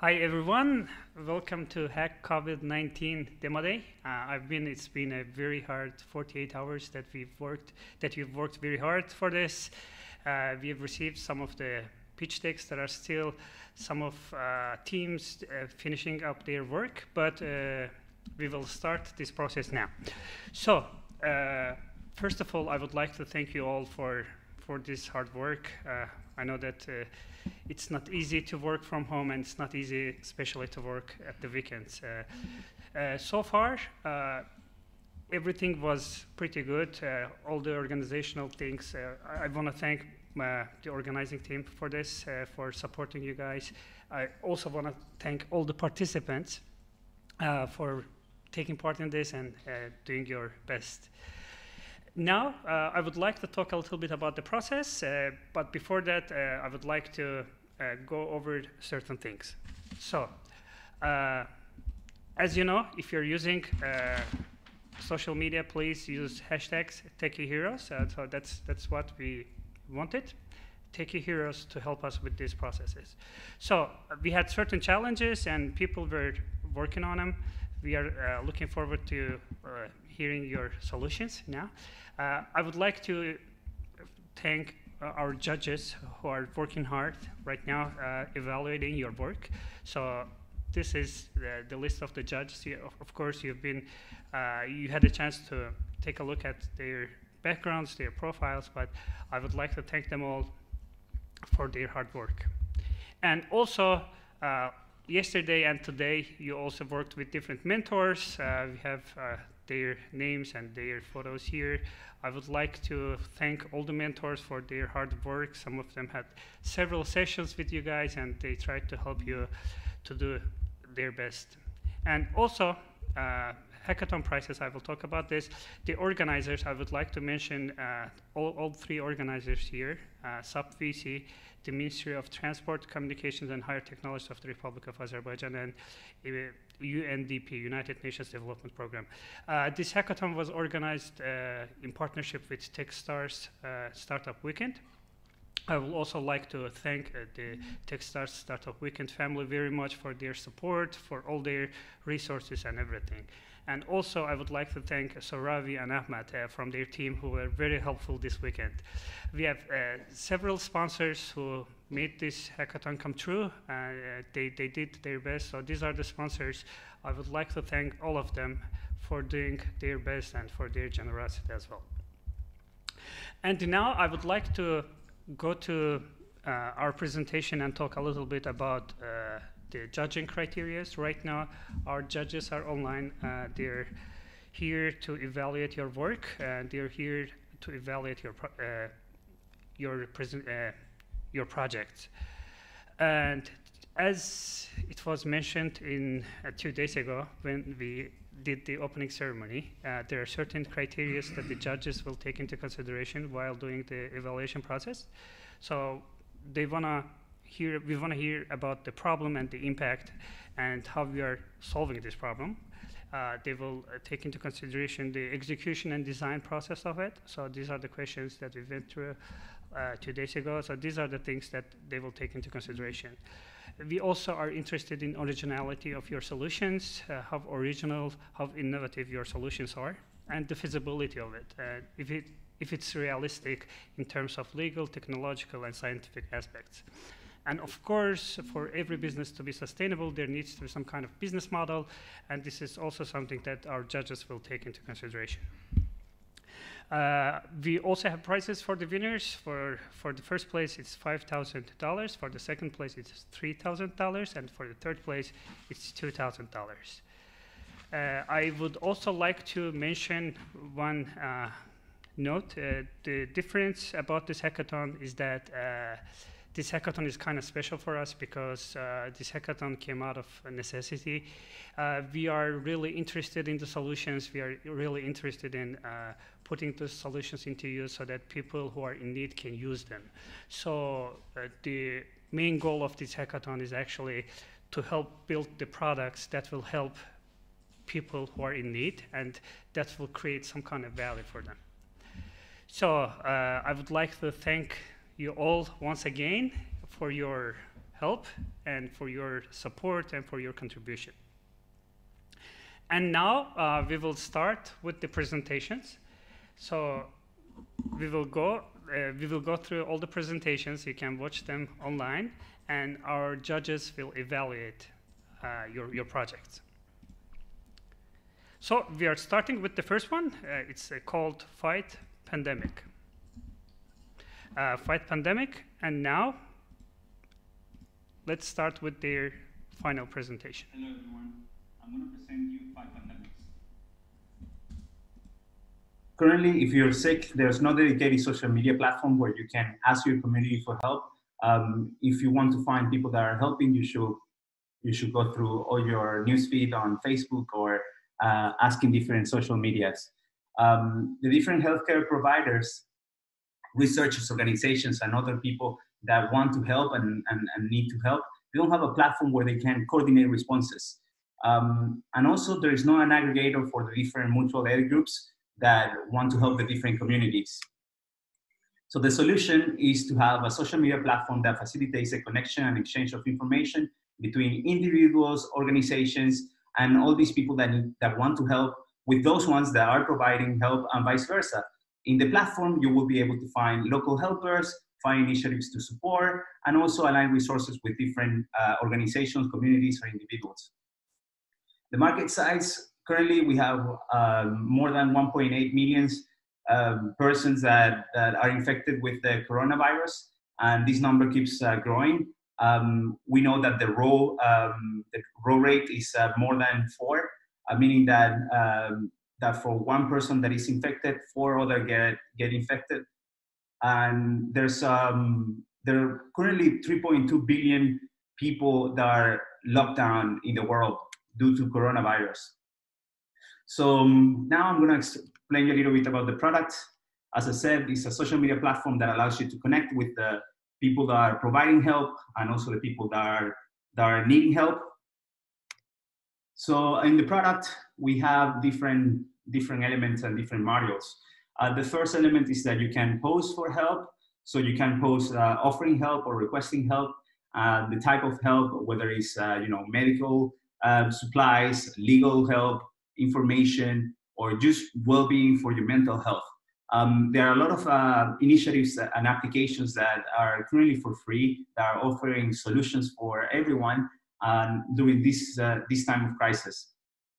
Hi everyone, welcome to Hack COVID-19 Demo Day. It's been a very hard 48 hours that we've worked very hard for this. We have received some of the pitch decks that are still some of teams finishing up their work, but we will start this process now. So, first of all, I would like to thank you all for this hard work. I know that it's not easy to work from home, and it's not easy, especially to work at the weekends. So far, everything was pretty good. All the organizational things. I want to thank the organizing team for this, for supporting you guys. I also want to thank all the participants for taking part in this and doing your best. Now, I would like to talk a little bit about the process, but before that, I would like to go over certain things. So, as you know, if you're using social media, please use hashtags #TechieHeroes. So that's what we wanted, TechieHeroes, to help us with these processes. So we had certain challenges, and people were working on them. We are looking forward to hearing your solutions now. I would like to thank our judges who are working hard right now, evaluating your work. So this is the list of the judges. Of course, you had a chance to take a look at their backgrounds, their profiles, but I would like to thank them all for their hard work. And also, yesterday and today, you also worked with different mentors. We have their names and their photos here. I would like to thank all the mentors for their hard work. Some of them had several sessions with you guys, and they tried to help you to do their best. And also, hackathon prizes, I will talk about this. The organizers, I would like to mention all three organizers here, SAP-VC, the Ministry of Transport, Communications and Higher Technology of the Republic of Azerbaijan, and UNDP, United Nations Development Program. This hackathon was organized in partnership with Techstars Startup Weekend. I would also like to thank the Techstars Startup Weekend family very much for their support, for all their resources and everything. And also, I would like to thank Soravi and Ahmed from their team, who were very helpful this weekend. We have several sponsors who made this hackathon come true. They did their best. So these are the sponsors. I would like to thank all of them for doing their best and for their generosity as well. And now I would like to go to our presentation and talk a little bit about the judging criteria. Right now, our judges are online. They're here to evaluate your work, and they're here to evaluate your projects. And as it was mentioned 2 days ago when we did the opening ceremony, there are certain criteria that the judges will take into consideration while doing the evaluation process. So we want to hear about the problem and the impact and how we are solving this problem. They will take into consideration the execution and design process of it. So these are the questions that we went through 2 days ago. So these are the things that they will take into consideration. We also are interested in originality of your solutions, how original, how innovative your solutions are, and the feasibility of it, if it's realistic in terms of legal, technological, and scientific aspects. And of course, for every business to be sustainable, there needs to be some kind of business model, and this is also something that our judges will take into consideration. We also have prizes for the winners. For the first place, it's $5,000. For the second place, it's $3,000, and for the third place, it's $2,000. I would also like to mention one note. The difference about this hackathon is that this hackathon is kind of special for us because this hackathon came out of a necessity. We are really interested in the solutions. We are really interested in putting the solutions into use so that people who are in need can use them. So the main goal of this hackathon is actually to help build the products that will help people who are in need, and that will create some kind of value for them. So I would like to thank you all once again for your help and for your support and for your contribution. And now we will start with the presentations. So we will go through all the presentations. You can watch them online, and our judges will evaluate your projects. So we are starting with the first one. It's called Fight Pandemic. Fight Pandemic, and now let's start with their final presentation. Hello everyone, I'm going to present you Fight Pandemics. Currently, if you're sick, there's no dedicated social media platform where you can ask your community for help. If you want to find people that are helping, you should go through all your newsfeed on Facebook or asking different social medias. The different healthcare providers, researchers, organizations, and other people that want to help and need to help, they don't have a platform where they can coordinate responses. And also, there is not an aggregator for the different mutual aid groups that want to help the different communities. So the solution is to have a social media platform that facilitates a connection and exchange of information between individuals, organizations, and all these people that want to help with those ones that are providing help, and vice versa. In the platform, you will be able to find local helpers, find initiatives to support, and also align resources with different organizations, communities, or individuals. The market size, currently we have more than 1.8 million persons that are infected with the coronavirus, and this number keeps growing. We know that the row rate is more than 4, meaning that for one person that is infected, 4 others get infected. And there are currently 3.2 billion people that are locked down in the world due to coronavirus. So now I'm going to explain you a little bit about the product. As I said, it's a social media platform that allows you to connect with the people that are providing help and also the people that are needing help. So in the product, we have different elements and different modules. The first element is that you can post for help. So you can post offering help or requesting help, the type of help, whether it's medical supplies, legal help, information, or just well-being for your mental health. There are a lot of initiatives and applications that are currently for free that are offering solutions for everyone during this time of crisis.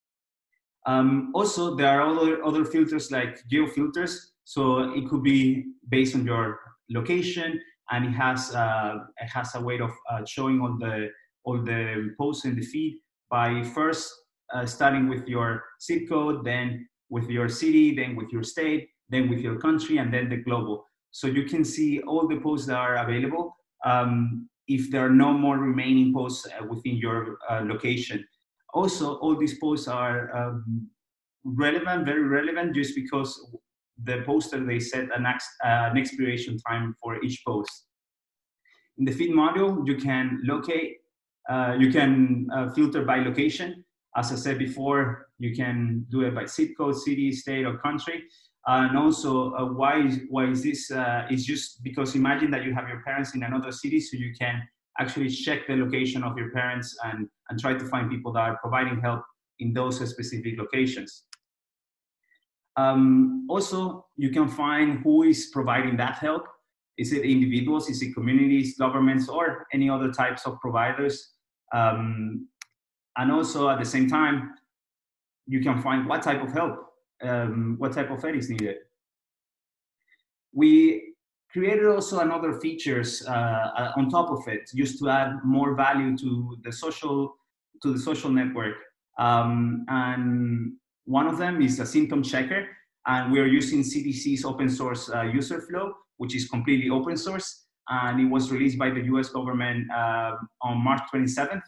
Also, there are other filters like geo filters. So it could be based on your location, and it has a way of showing all the posts in the feed by first starting with your zip code, then with your city, then with your state, then with your country, and then the global. So you can see all the posts that are available if there are no more remaining posts within your location. Also, all these posts are relevant, very relevant, just because the poster, they set an expiration time for each post. In the feed module, you can locate, you can filter by location. As I said before, you can do it by zip code, city, state, or country. And also, why is this? It's just because imagine that you have your parents in another city, so you can actually check the location of your parents and try to find people that are providing help in those specific locations. Also, you can find who is providing that help. Is it individuals, is it communities, governments, or any other types of providers? And also, at the same time, you can find what type of help, what type of aid is needed. We created also another features on top of it, just to add more value to the social network. And one of them is a symptom checker, and we are using CDC's open source user flow, which is completely open source, and it was released by the US government on March 27th.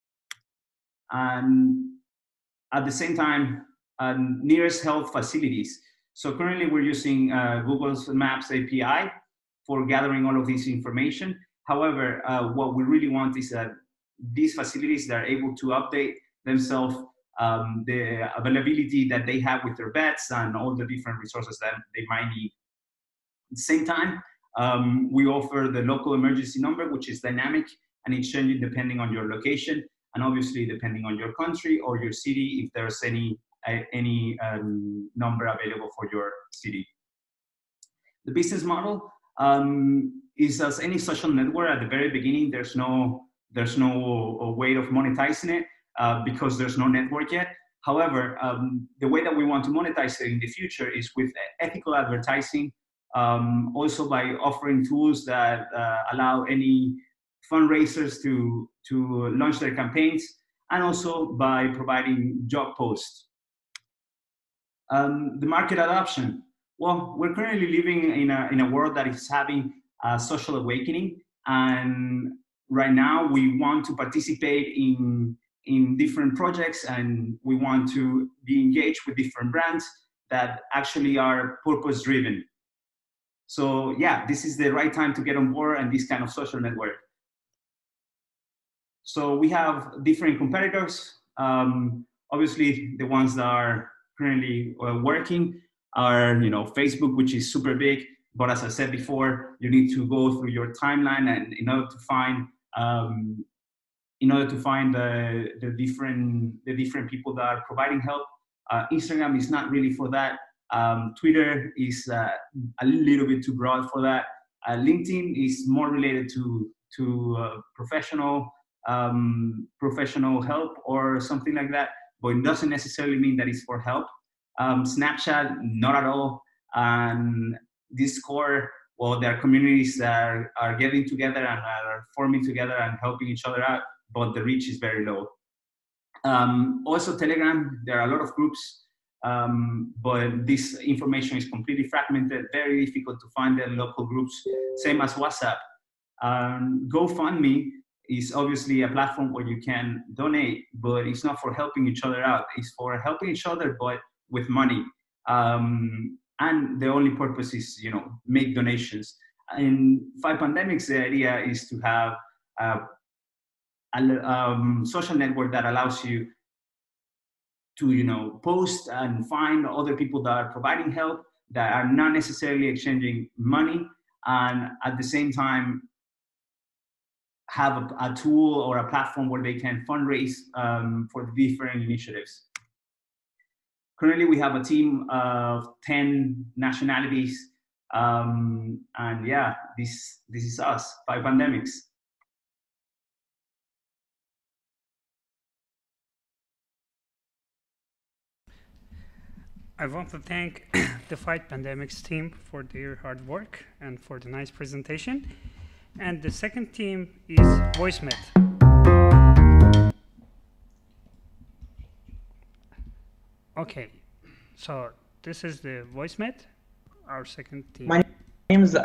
And at the same time, nearest health facilities. So currently we're using Google Maps API for gathering all of this information. However, what we really want is that these facilities that are able to update themselves, the availability that they have with their beds and all the different resources that they might need. At the same time, we offer the local emergency number, which is dynamic. and it's changing depending on your location, and obviously depending on your country or your city, if there's any number available for your city. The business model is as any social network. At the very beginning, there's no way of monetizing it because there's no network yet. However, the way that we want to monetize it in the future is with ethical advertising, also by offering tools that allow any fundraisers to launch their campaigns, and also by providing job posts. The market adoption. Well, we're currently living in a world that is having a social awakening, and right now we want to participate in different projects, and we want to be engaged with different brands that actually are purpose driven. So yeah, this is the right time to get on board and this kind of social network. So we have different competitors. Obviously, the ones that are currently working are, Facebook, which is super big. But as I said before, you need to go through your timeline, and in order to find the different people that are providing help. Instagram is not really for that. Twitter is a little bit too broad for that. LinkedIn is more related to professional help or something like that, but it doesn't necessarily mean that it's for help. Snapchat, not at all. And Discord, well, there are communities that are getting together and are forming together and helping each other out, but the reach is very low. Also Telegram, there are a lot of groups, but this information is completely fragmented, very difficult to find the local groups, same as WhatsApp. GoFundMe is obviously a platform where you can donate, but it's not for helping each other out. It's for helping each other, but with money. And the only purpose is, make donations. In Fight Pandemics, the idea is to have a social network that allows you to, post and find other people that are providing help, that are not necessarily exchanging money, and at the same time have a tool or a platform where they can fundraise for the different initiatives. Currently, we have a team of 10 nationalities, and yeah, this is us, Fight Pandemics. I want to thank the Fight Pandemics team for their hard work and for the nice presentation. And the second team is VoiceMed. Okay, so this is the VoiceMed, our second team. My name is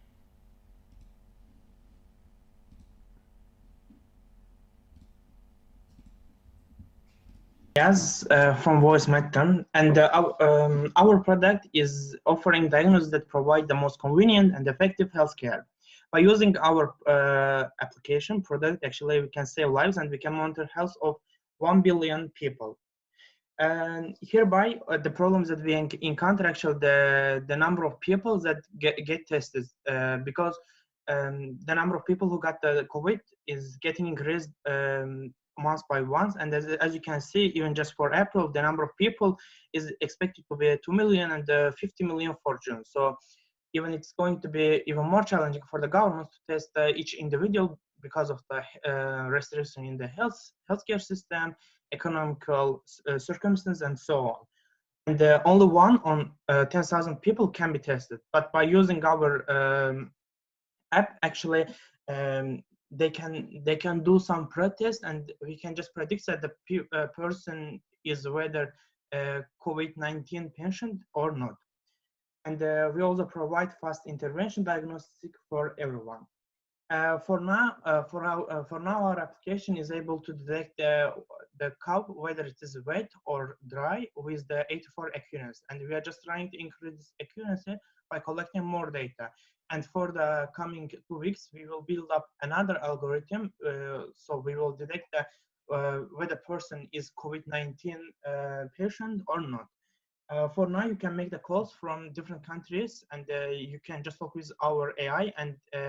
Yes, from VoiceMed, and our product is offering diagnosis that provide the most convenient and effective healthcare. By using our application product, actually we can save lives and we can monitor health of 1 billion people. And hereby, the problems that we encounter, actually the number of people that get tested, because the number of people who got the COVID is getting increased month by month, and as you can see, even just for April, the number of people is expected to be 2 million and 50 million for June. So even it's going to be even more challenging for the government to test each individual because of the restriction in the healthcare system, economical circumstances, and so on. And only one on 10,000 people can be tested. But by using our app, actually, they can do some pre-test, and we can just predict that the person is whether COVID-19 patient or not. And we also provide fast intervention diagnostic for everyone. For now, our application is able to detect the cow, whether it is wet or dry, with the 84 accuracy. And we are just trying to increase this accuracy by collecting more data. And for the coming 2 weeks, we will build up another algorithm. So we will detect whether the person is COVID-19 patient or not. For now, you can make the calls from different countries, and you can just talk with our AI, and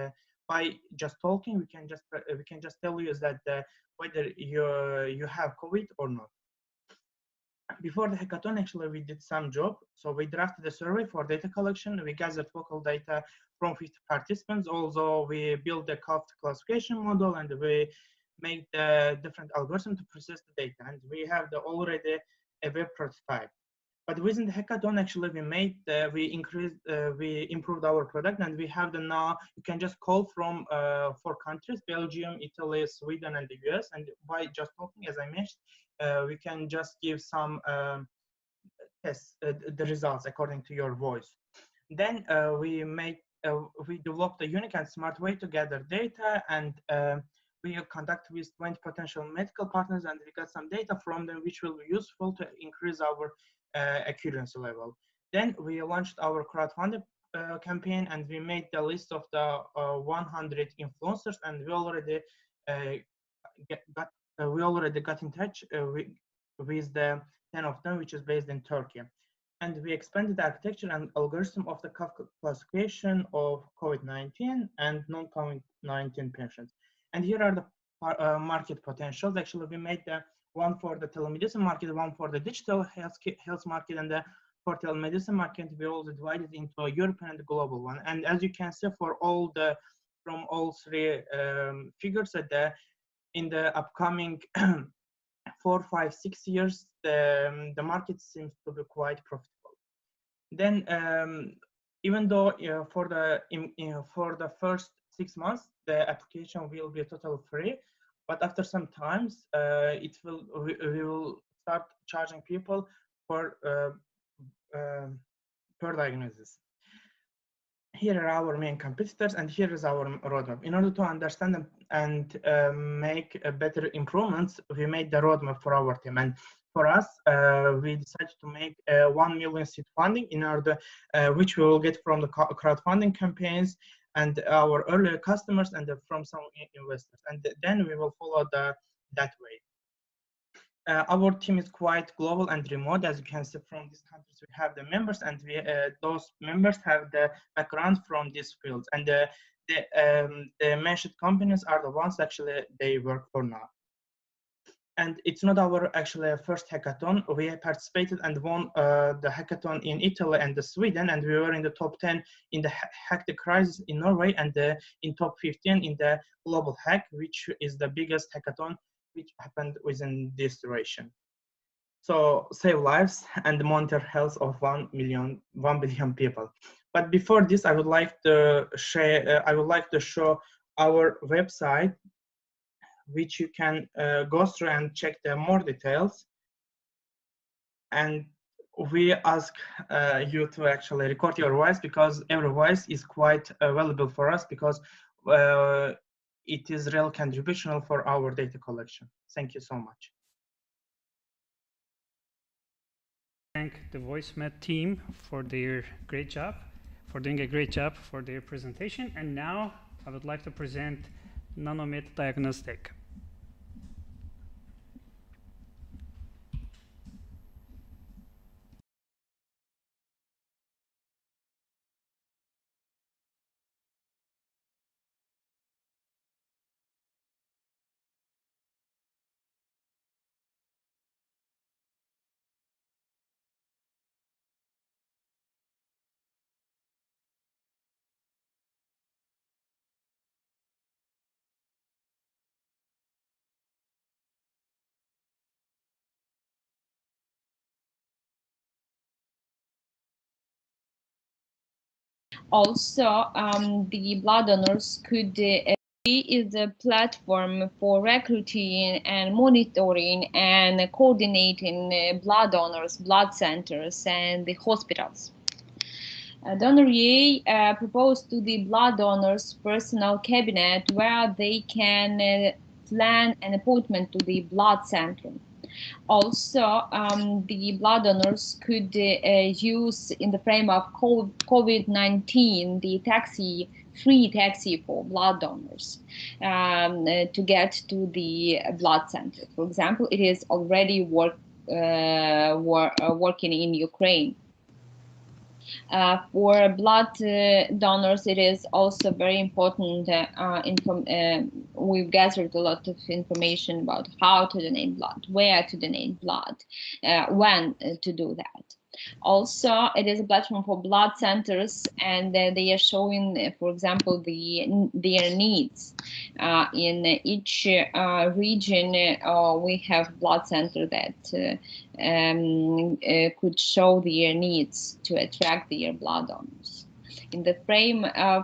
by just talking, we can just tell you that whether you have COVID or not. Before the hackathon, actually, we did some job. So we drafted a survey for data collection. We gathered local data from 50 participants. Also, we built the cost classification model, and we made the different algorithms to process the data. And we have already a web prototype. But within the hackathon, actually, we improved our product, and we have now, you can just call from 4 countries, Belgium, Italy, Sweden, and the US. And by just talking, as I mentioned, we can just give some tests, the results according to your voice. Then we developed a unique and smart way to gather data, and we contact with 20 potential medical partners, and we got some data from them, which will be useful to increase our accuracy level. Then we launched our crowdfunding campaign, and we made the list of the 100 influencers, and we already got in touch with the 10 of them, which is based in Turkey. And we expanded the architecture and algorithm of the classification of COVID-19 and non-COVID-19 patients. And here are the market potentials. Actually, we made the one for the telemedicine market, one for the digital health market, and for telemedicine market, we also divided into a European and a global one. And as you can see, from all 3 figures, in the upcoming 4, 5, 6 years, the market seems to be quite profitable. Then, even though for the first 6 months, the application will be totally free, but after some times, we will start charging people for per diagnosis. Here are our main competitors, and here is our roadmap. In order to understand them and make better improvements, we made the roadmap for our team. And for us, we decided to make 1 million seed funding in order, which we will get from the crowdfunding campaigns and our earlier customers and from some investors. And then we will follow that way. Our team is quite global and remote. As you can see from these countries, we have the members, and those members have the background from these fields. And the mentioned companies are the ones actually they work for now. And it's not our actually first hackathon. We participated and won the hackathon in Italy and Sweden, and we were in the top 10 in the Hack the Crisis in Norway, and in top 15 in the Global Hack, which is the biggest hackathon which happened within this duration. So save lives and monitor health of 1 billion people. But before this, I would like to show our website, which you can go through and check the more details. And we ask you to actually record your voice, because every voice is quite valuable for us, because it is real contributional for our data collection. Thank you so much. Thank the VoiceMed team for their great job, for doing a great job for their presentation. And now I would like to present Nanomit Diagnostic. Also, the blood donors could be the platform for recruiting and monitoring and coordinating blood donors, blood centers, and the hospitals. Donor EA proposed to the blood donors personal cabinet where they can plan an appointment to the blood center. Also, the blood donors could use, in the frame of COVID-19, the free taxi for blood donors to get to the blood center. For example, it is already working in Ukraine. For blood donors, it is also very important. We've gathered a lot of information about how to donate blood, where to donate blood, when to do that. Also, it is a platform for blood centers, and they are showing, for example, their needs. In each region, we have blood center that could show their needs to attract their blood donors. In the frame of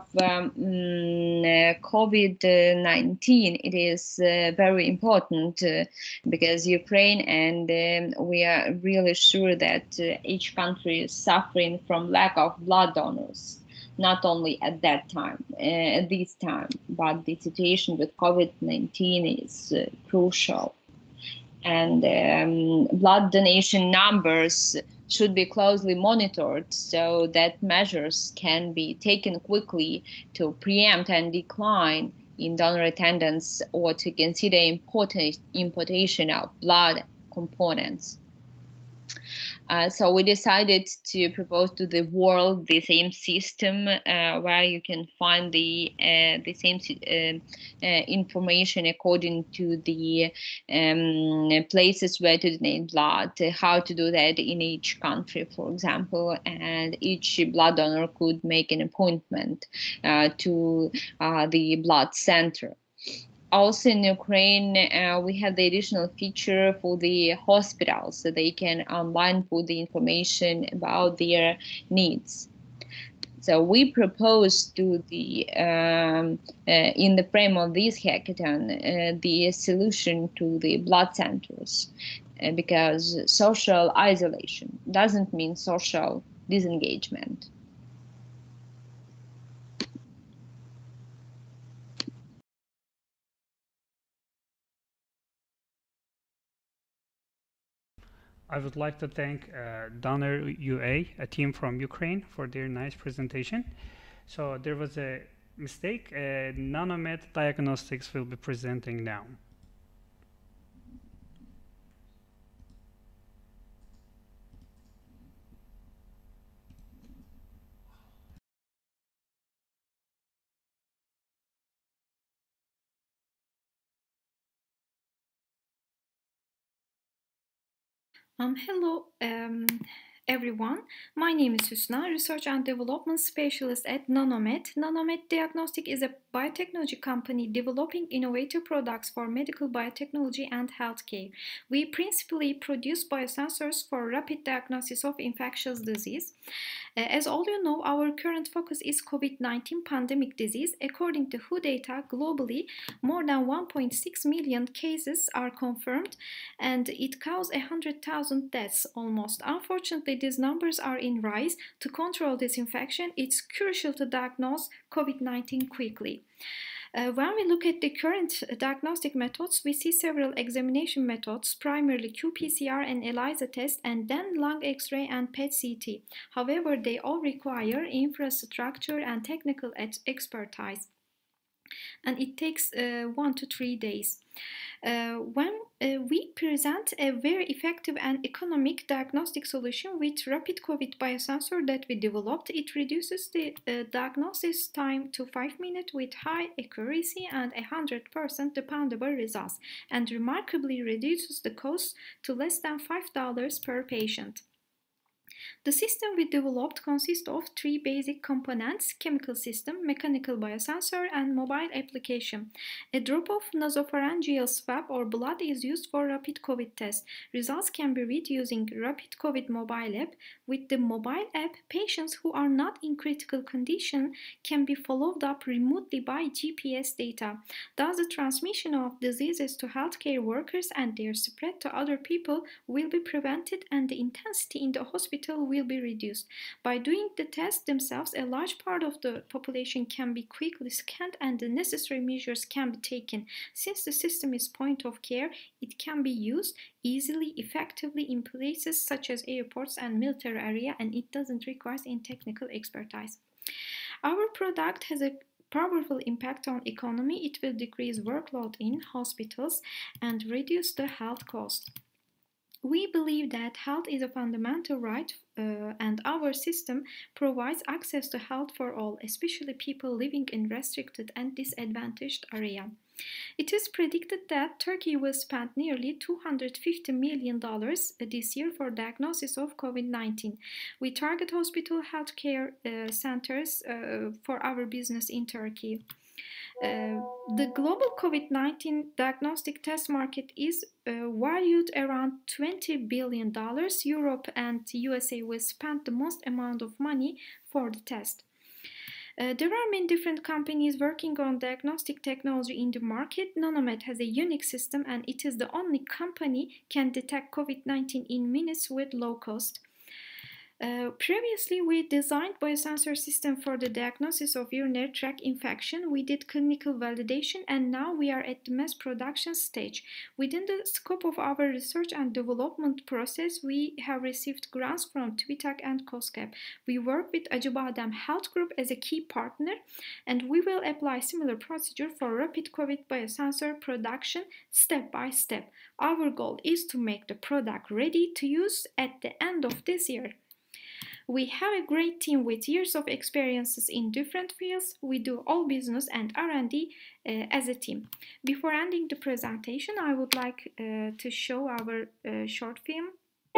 COVID-19, it is very important because Ukraine and we are really sure that each country is suffering from lack of blood donors, not only at that time, at this time, but the situation with COVID-19 is crucial. And blood donation numbers should be closely monitored so that measures can be taken quickly to preempt and decline in donor attendance or to consider importation of blood components. So we decided to propose to the world the same system where you can find the same information according to the places where to donate blood, how to do that in each country, for example, and each blood donor could make an appointment to the blood center. Also in Ukraine, we have the additional feature for the hospitals, so they can online put the information about their needs. So we propose to the in the frame of this hackathon the solution to the blood centers, because social isolation doesn't mean social disengagement. I would like to thank Donor UA, a team from Ukraine, for their nice presentation. So there was a mistake. Nanomed Diagnostics will be presenting now. Hello, everyone. My name is Hüsna, Research and Development Specialist at Nanomed. Nanomed Diagnostic is a biotechnology company developing innovative products for medical biotechnology and healthcare. We principally produce biosensors for rapid diagnosis of infectious disease. As all you know, our current focus is COVID-19 pandemic disease. According to WHO data, globally, more than 1.6 million cases are confirmed, and it caused 100,000 deaths almost. Unfortunately, these numbers are in rise. To control this infection, it's crucial to diagnose COVID-19 quickly. When we look at the current diagnostic methods, we see several examination methods, primarily qPCR and ELISA test, and then lung X-ray and PET-CT. However, they all require infrastructure and technical expertise, and it takes 1 to 3 days. When we present a very effective and economic diagnostic solution with rapid COVID biosensor that we developed, it reduces the diagnosis time to 5 minutes with high accuracy and 100% dependable results, and remarkably reduces the cost to less than $5 per patient. The system we developed consists of 3 basic components: chemical system, mechanical biosensor, and mobile application. A drop of nasopharyngeal swab or blood is used for rapid COVID test. Results can be read using Rapid COVID mobile app. With the mobile app, patients who are not in critical condition can be followed up remotely by GPS data. Thus, the transmission of diseases to healthcare workers and their spread to other people will be prevented, and the intensity in the hospital will be reduced. By doing the tests themselves, a large part of the population can be quickly scanned and the necessary measures can be taken. Since the system is point of care, it can be used easily, effectively in places such as airports and military area, and it doesn't require any technical expertise. Our product has a powerful impact on economy. It will decrease workload in hospitals and reduce the health cost. We believe that health is a fundamental right, and our system provides access to health for all, especially people living in restricted and disadvantaged areas. It is predicted that Turkey will spend nearly $250 million this year for diagnosis of COVID-19. We target hospital healthcare centers for our business in Turkey. The global COVID-19 diagnostic test market is valued around $20 billion. Europe and USA will spend the most amount of money for the test. There are many different companies working on diagnostic technology in the market. Nanomed has a unique system, and it is the only company can detect COVID-19 in minutes with low cost. Previously, we designed biosensor system for the diagnosis of urinary tract infection. We did clinical validation, and now we are at the mass production stage. Within the scope of our research and development process, we have received grants from TÜBİTAK and KOSGEB. We work with Acıbadem Health Group as a key partner, and we will apply similar procedure for rapid COVID biosensor production step by step. Our goal is to make the product ready to use at the end of this year. We have a great team with years of experiences in different fields. We do all business and R&D as a team. Before ending the presentation, I would like to show our short film.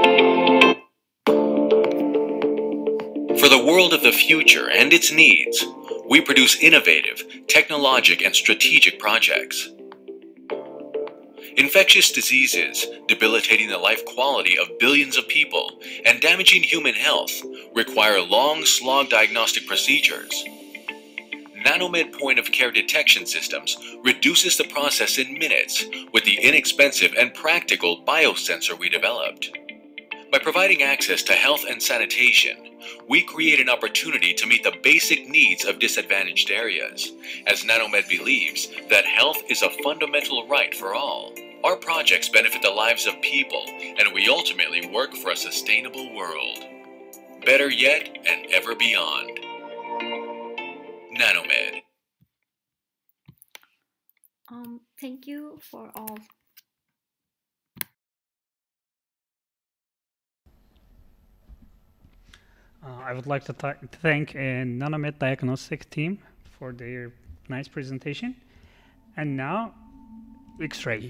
For the world of the future and its needs, we produce innovative, technologic, and strategic projects. Infectious diseases, debilitating the life quality of billions of people and damaging human health, require long slog diagnostic procedures. Nanomed point-of-care detection systems reduces the process in minutes with the inexpensive and practical biosensor we developed. By providing access to health and sanitation, we create an opportunity to meet the basic needs of disadvantaged areas, as Nanomed believes that health is a fundamental right for all. Our projects benefit the lives of people, and we ultimately work for a sustainable world. Better yet and ever beyond. Nanomed. Thank you for all. I would like to thank Nanomed Diagnostic team for their nice presentation. And now, X-ray.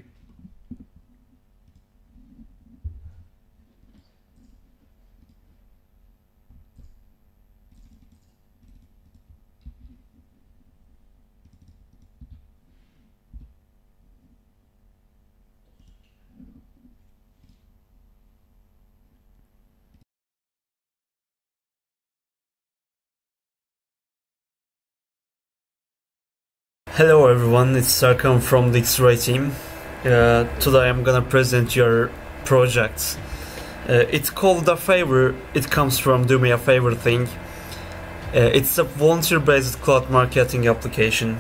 Hello everyone, it's Serkan from the X-ray team. Today I'm gonna present your project. It's called A Favor. It comes from Do Me A Favor thing. It's a volunteer-based cloud marketing application.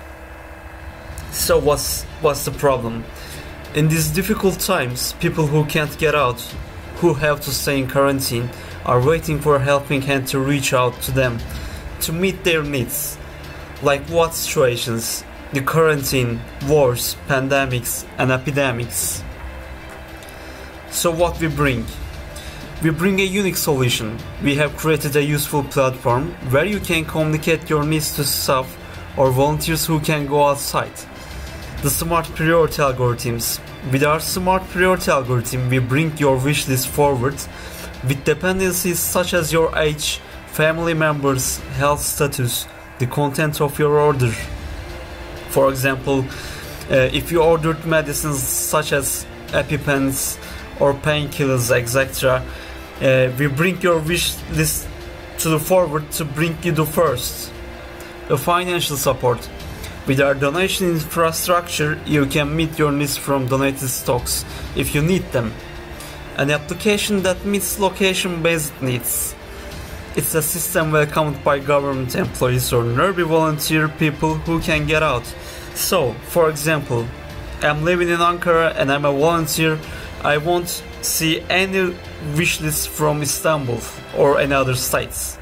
So what's the problem? In these difficult times, people who can't get out, who have to stay in quarantine, are waiting for a helping hand to reach out to them, to meet their needs. Like what situations? The quarantine, wars, pandemics, and epidemics. So what we bring? We bring a unique solution. We have created a useful platform where you can communicate your needs to staff or volunteers who can go outside. The smart priority algorithms. With our smart priority algorithm, we bring your wish list forward with dependencies such as your age, family members, health status, the content of your order. For example, if you ordered medicines such as EpiPens or painkillers, etc., we bring your wish list to the forward to bring you the first. The financial support. With our donation infrastructure, you can meet your needs from donated stocks if you need them. An application that meets location-based needs. It's a system welcomed by government employees or nearby volunteer people who can get out. So, for example, I'm living in Ankara and I'm a volunteer. I won't see any wish lists from Istanbul or any other sites.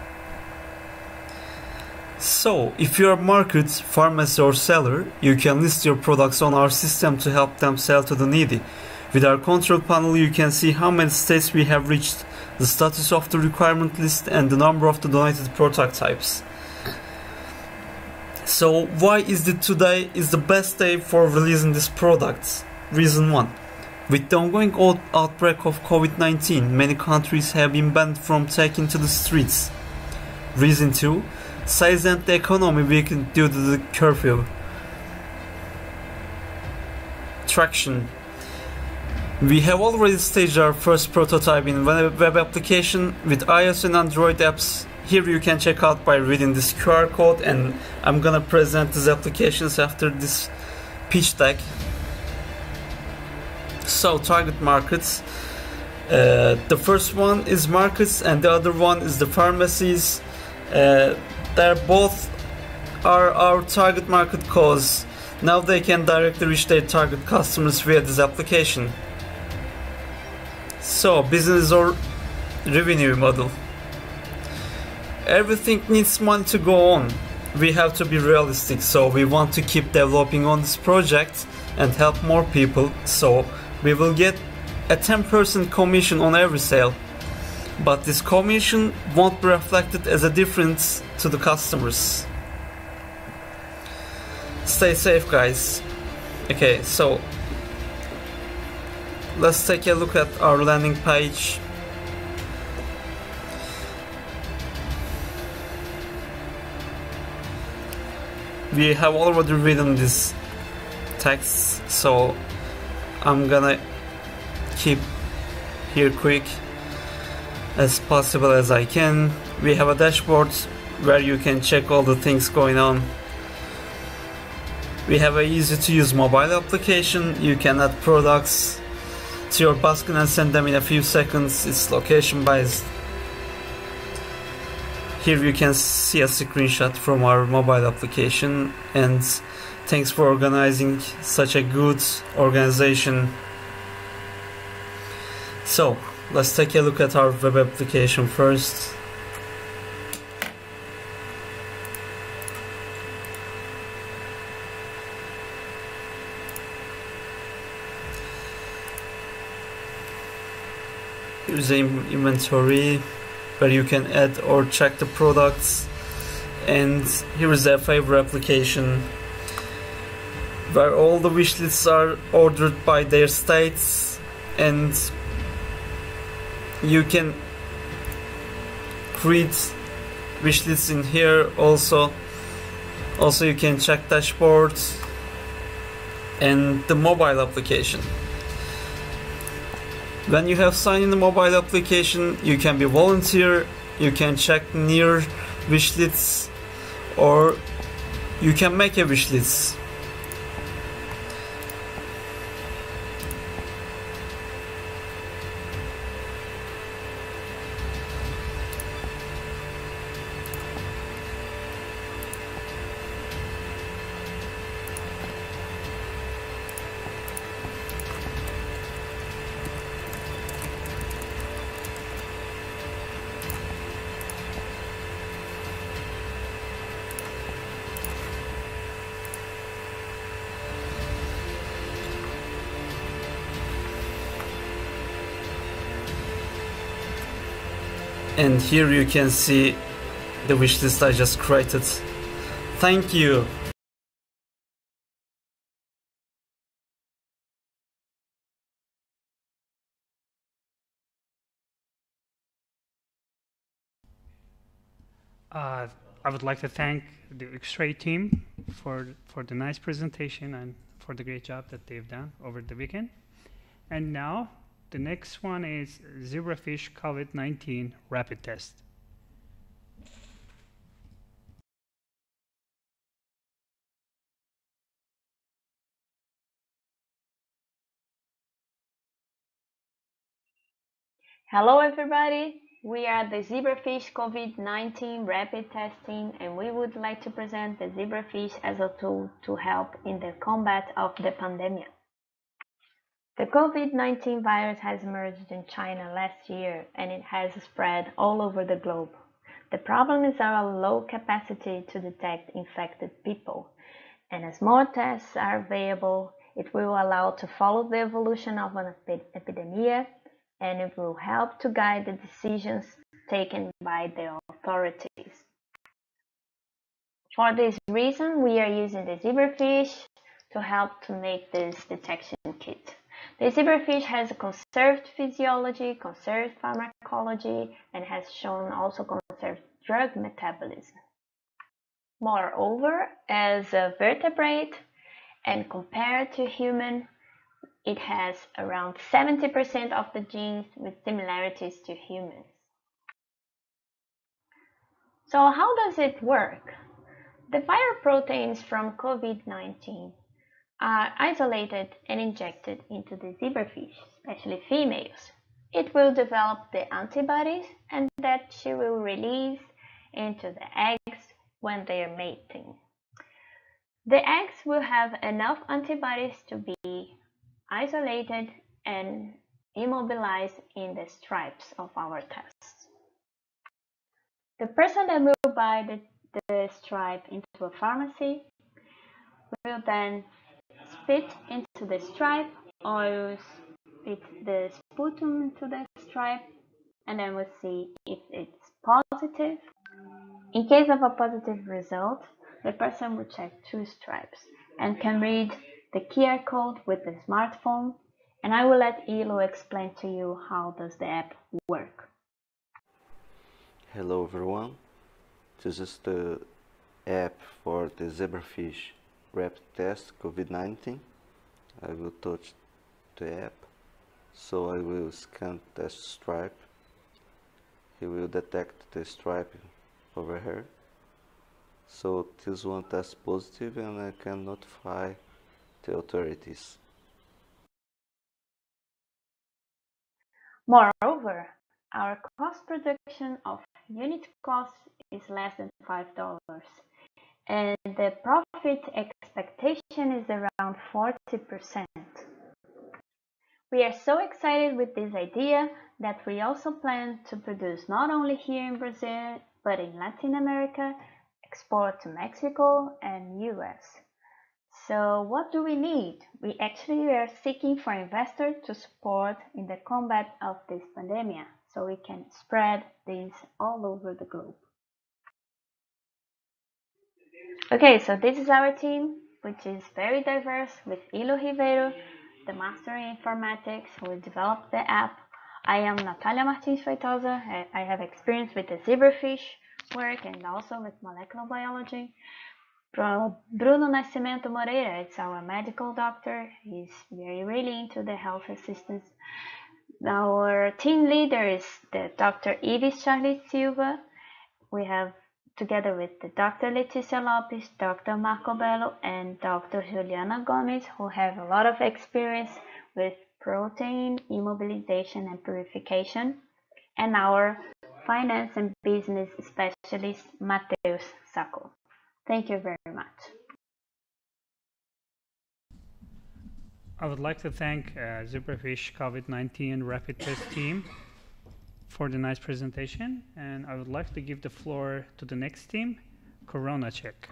So, if you're a market, pharmacy or seller, you can list your products on our system to help them sell to the needy. With our control panel, you can see how many states we have reached, the status of the requirement list, and the number of the donated product types. So why is it today is the best day for releasing this product? Reason 1. With the ongoing outbreak of COVID-19, many countries have been banned from taking to the streets. Reason 2. Sales and the economy weakened due to the curfew. Traction. We have already staged our first prototype in web application with iOS and Android apps. Here you can check out by reading this QR code, and I'm gonna present these applications after this pitch deck. So, target markets. The first one is markets and the other one is the pharmacies. They're both are our target market cause. Now they can directly reach their target customers via this application. So, business or revenue model. Everything needs money to go on. We have to be realistic, so we want to keep developing on this project and help more people, so we will get a 10% commission on every sale. But this commission won't be reflected as a difference to the customers. Stay safe, guys. Okay, so let's take a look at our landing page. We have already written this text, so I'm gonna keep here quick as possible as I can. We have a dashboard where you can check all the things going on. We have a easy to use mobile application. You can add products to your basket and send them in a few seconds. It's location based. Here you can see a screenshot from our mobile application, and thanks for organizing such a good organization. So let's take a look at our web application first. Here's the inventory where you can add or check the products, and here is the favor application where all the wish lists are ordered by their states, and you can create wish lists in here. Also you can check dashboards and the mobile application. When you have signed in the mobile application, you can be volunteer, you can check near wish lists, or you can make a wish list. And here you can see the wish list I just created. Thank you. I would like to thank the X-Ray team for the nice presentation and for the great job that they've done over the weekend. And now the next one is zebrafish COVID-19 rapid test. Hello everybody, we are the zebrafish COVID-19 rapid testing, and we would like to present the zebrafish as a tool to help in the combat of the pandemic. The COVID-19 virus has emerged in China last year, and it has spread all over the globe. The problem is our low capacity to detect infected people, and as more tests are available, It will allow to follow the evolution of an epidemic, and it will help to guide the decisions taken by the authorities. For this reason, we are using the zebrafish to help to make this detection kit. The zebrafish has a conserved physiology, conserved pharmacology, and has shown also conserved drug metabolism. Moreover, as a vertebrate and compared to human, it has around 70% of the genes with similarities to humans. So how does it work? The viral proteins from COVID-19 are isolated and injected into the zebrafish, especially females. It will develop the antibodies and that she will release into the eggs when they are mating. The eggs will have enough antibodies to be isolated and immobilized in the stripes of our tests. The person that will buy the stripe into a pharmacy will then spit into the stripe or spit the sputum into the stripe, and then we'll see if it's positive. In case of a positive result, the person will check 2 stripes and can read the QR code with the smartphone, and I will let Ilo explain to you how does the app work. Hello everyone, this is the app for the zebrafish rapid test COVID-19. I will touch the app, so I will scan test stripe. He will detect the stripe over here. So this one tests positive and I can notify the authorities. Moreover, our cost production of unit cost is less than $5, and the profit expectation is around 40%. We are so excited with this idea that we also plan to produce not only here in Brazil, but in Latin America, export to Mexico and US. So what do we need? We actually are seeking for investors to support in the combat of this pandemic, so we can spread this all over the globe. Okay, so this is our team, which is very diverse, with Ilo Ribeiro, the Master in Informatics, who developed the app. I am Natalia Martins Feitosa. I have experience with the zebrafish work and also with molecular biology. Bruno Nascimento Moreira, it's our medical doctor. He's really into the health assistance. Our team leader is the Dr. Ives Charles Silva. We have, together with the Dr. Leticia Lopes, Dr. Marco Bello, and Dr. Juliana Gomes, who have a lot of experience with protein immobilization and purification, and our finance and business specialist, Mateus Sacco. Thank you very much. I would like to thank zebrafish COVID-19 rapid test team for the nice presentation, and I would like to give the floor to the next team, Corona Check.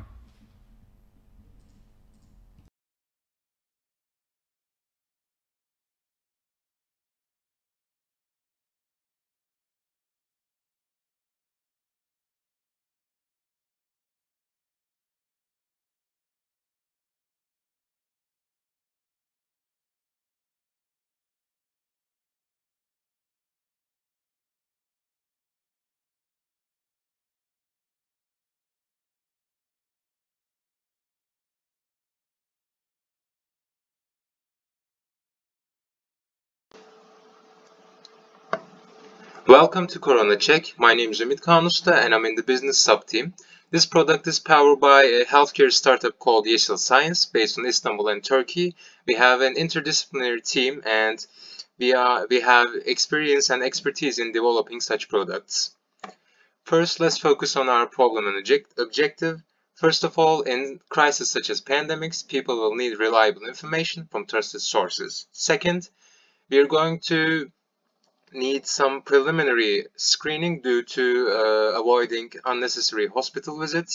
Welcome to Corona Check. My name is Ümit Kanusta and I'm in the business sub-team. This product is powered by a healthcare startup called Yeşil Science based in Istanbul and Turkey. We have an interdisciplinary team and we have experience and expertise in developing such products. First, let's focus on our problem and objective. First of all, in crises such as pandemics, people will need reliable information from trusted sources. Second, we are going to need some preliminary screening due to avoiding unnecessary hospital visits.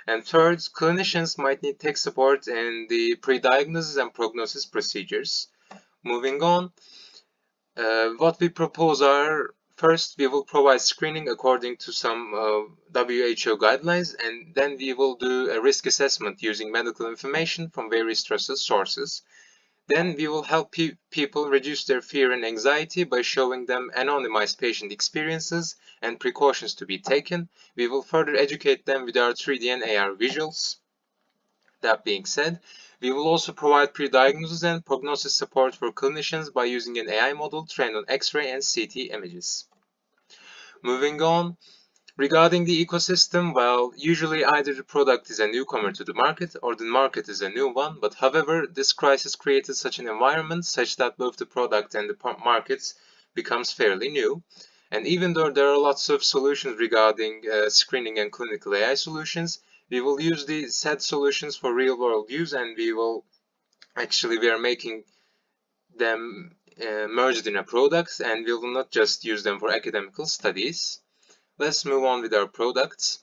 And third, clinicians might need tech support in the pre-diagnosis and prognosis procedures. Moving on, what we propose are, first, we will provide screening according to some WHO guidelines, and then we will do a risk assessment using medical information from various trusted sources. Then we will help people reduce their fear and anxiety by showing them anonymized patient experiences and precautions to be taken. We will further educate them with our 3D and AR visuals. That being said, we will also provide pre-diagnosis and prognosis support for clinicians by using an AI model trained on X-ray and CT images. Moving on, regarding the ecosystem, well, usually either the product is a newcomer to the market or the market is a new one, but however, this crisis created such an environment such that both the product and the markets becomes fairly new. And even though there are lots of solutions regarding screening and clinical AI solutions, we will use the said solutions for real-world use, and we are making them merged in a product, and we will not just use them for academical studies. Let's move on with our products.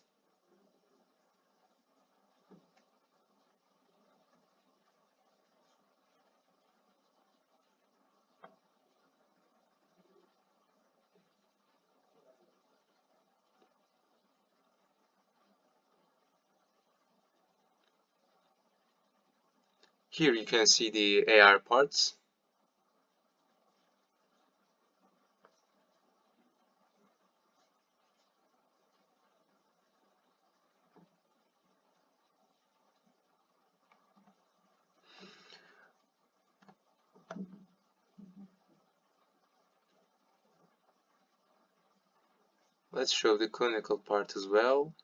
Here you can see the AR parts. Let's show the clinical part as well.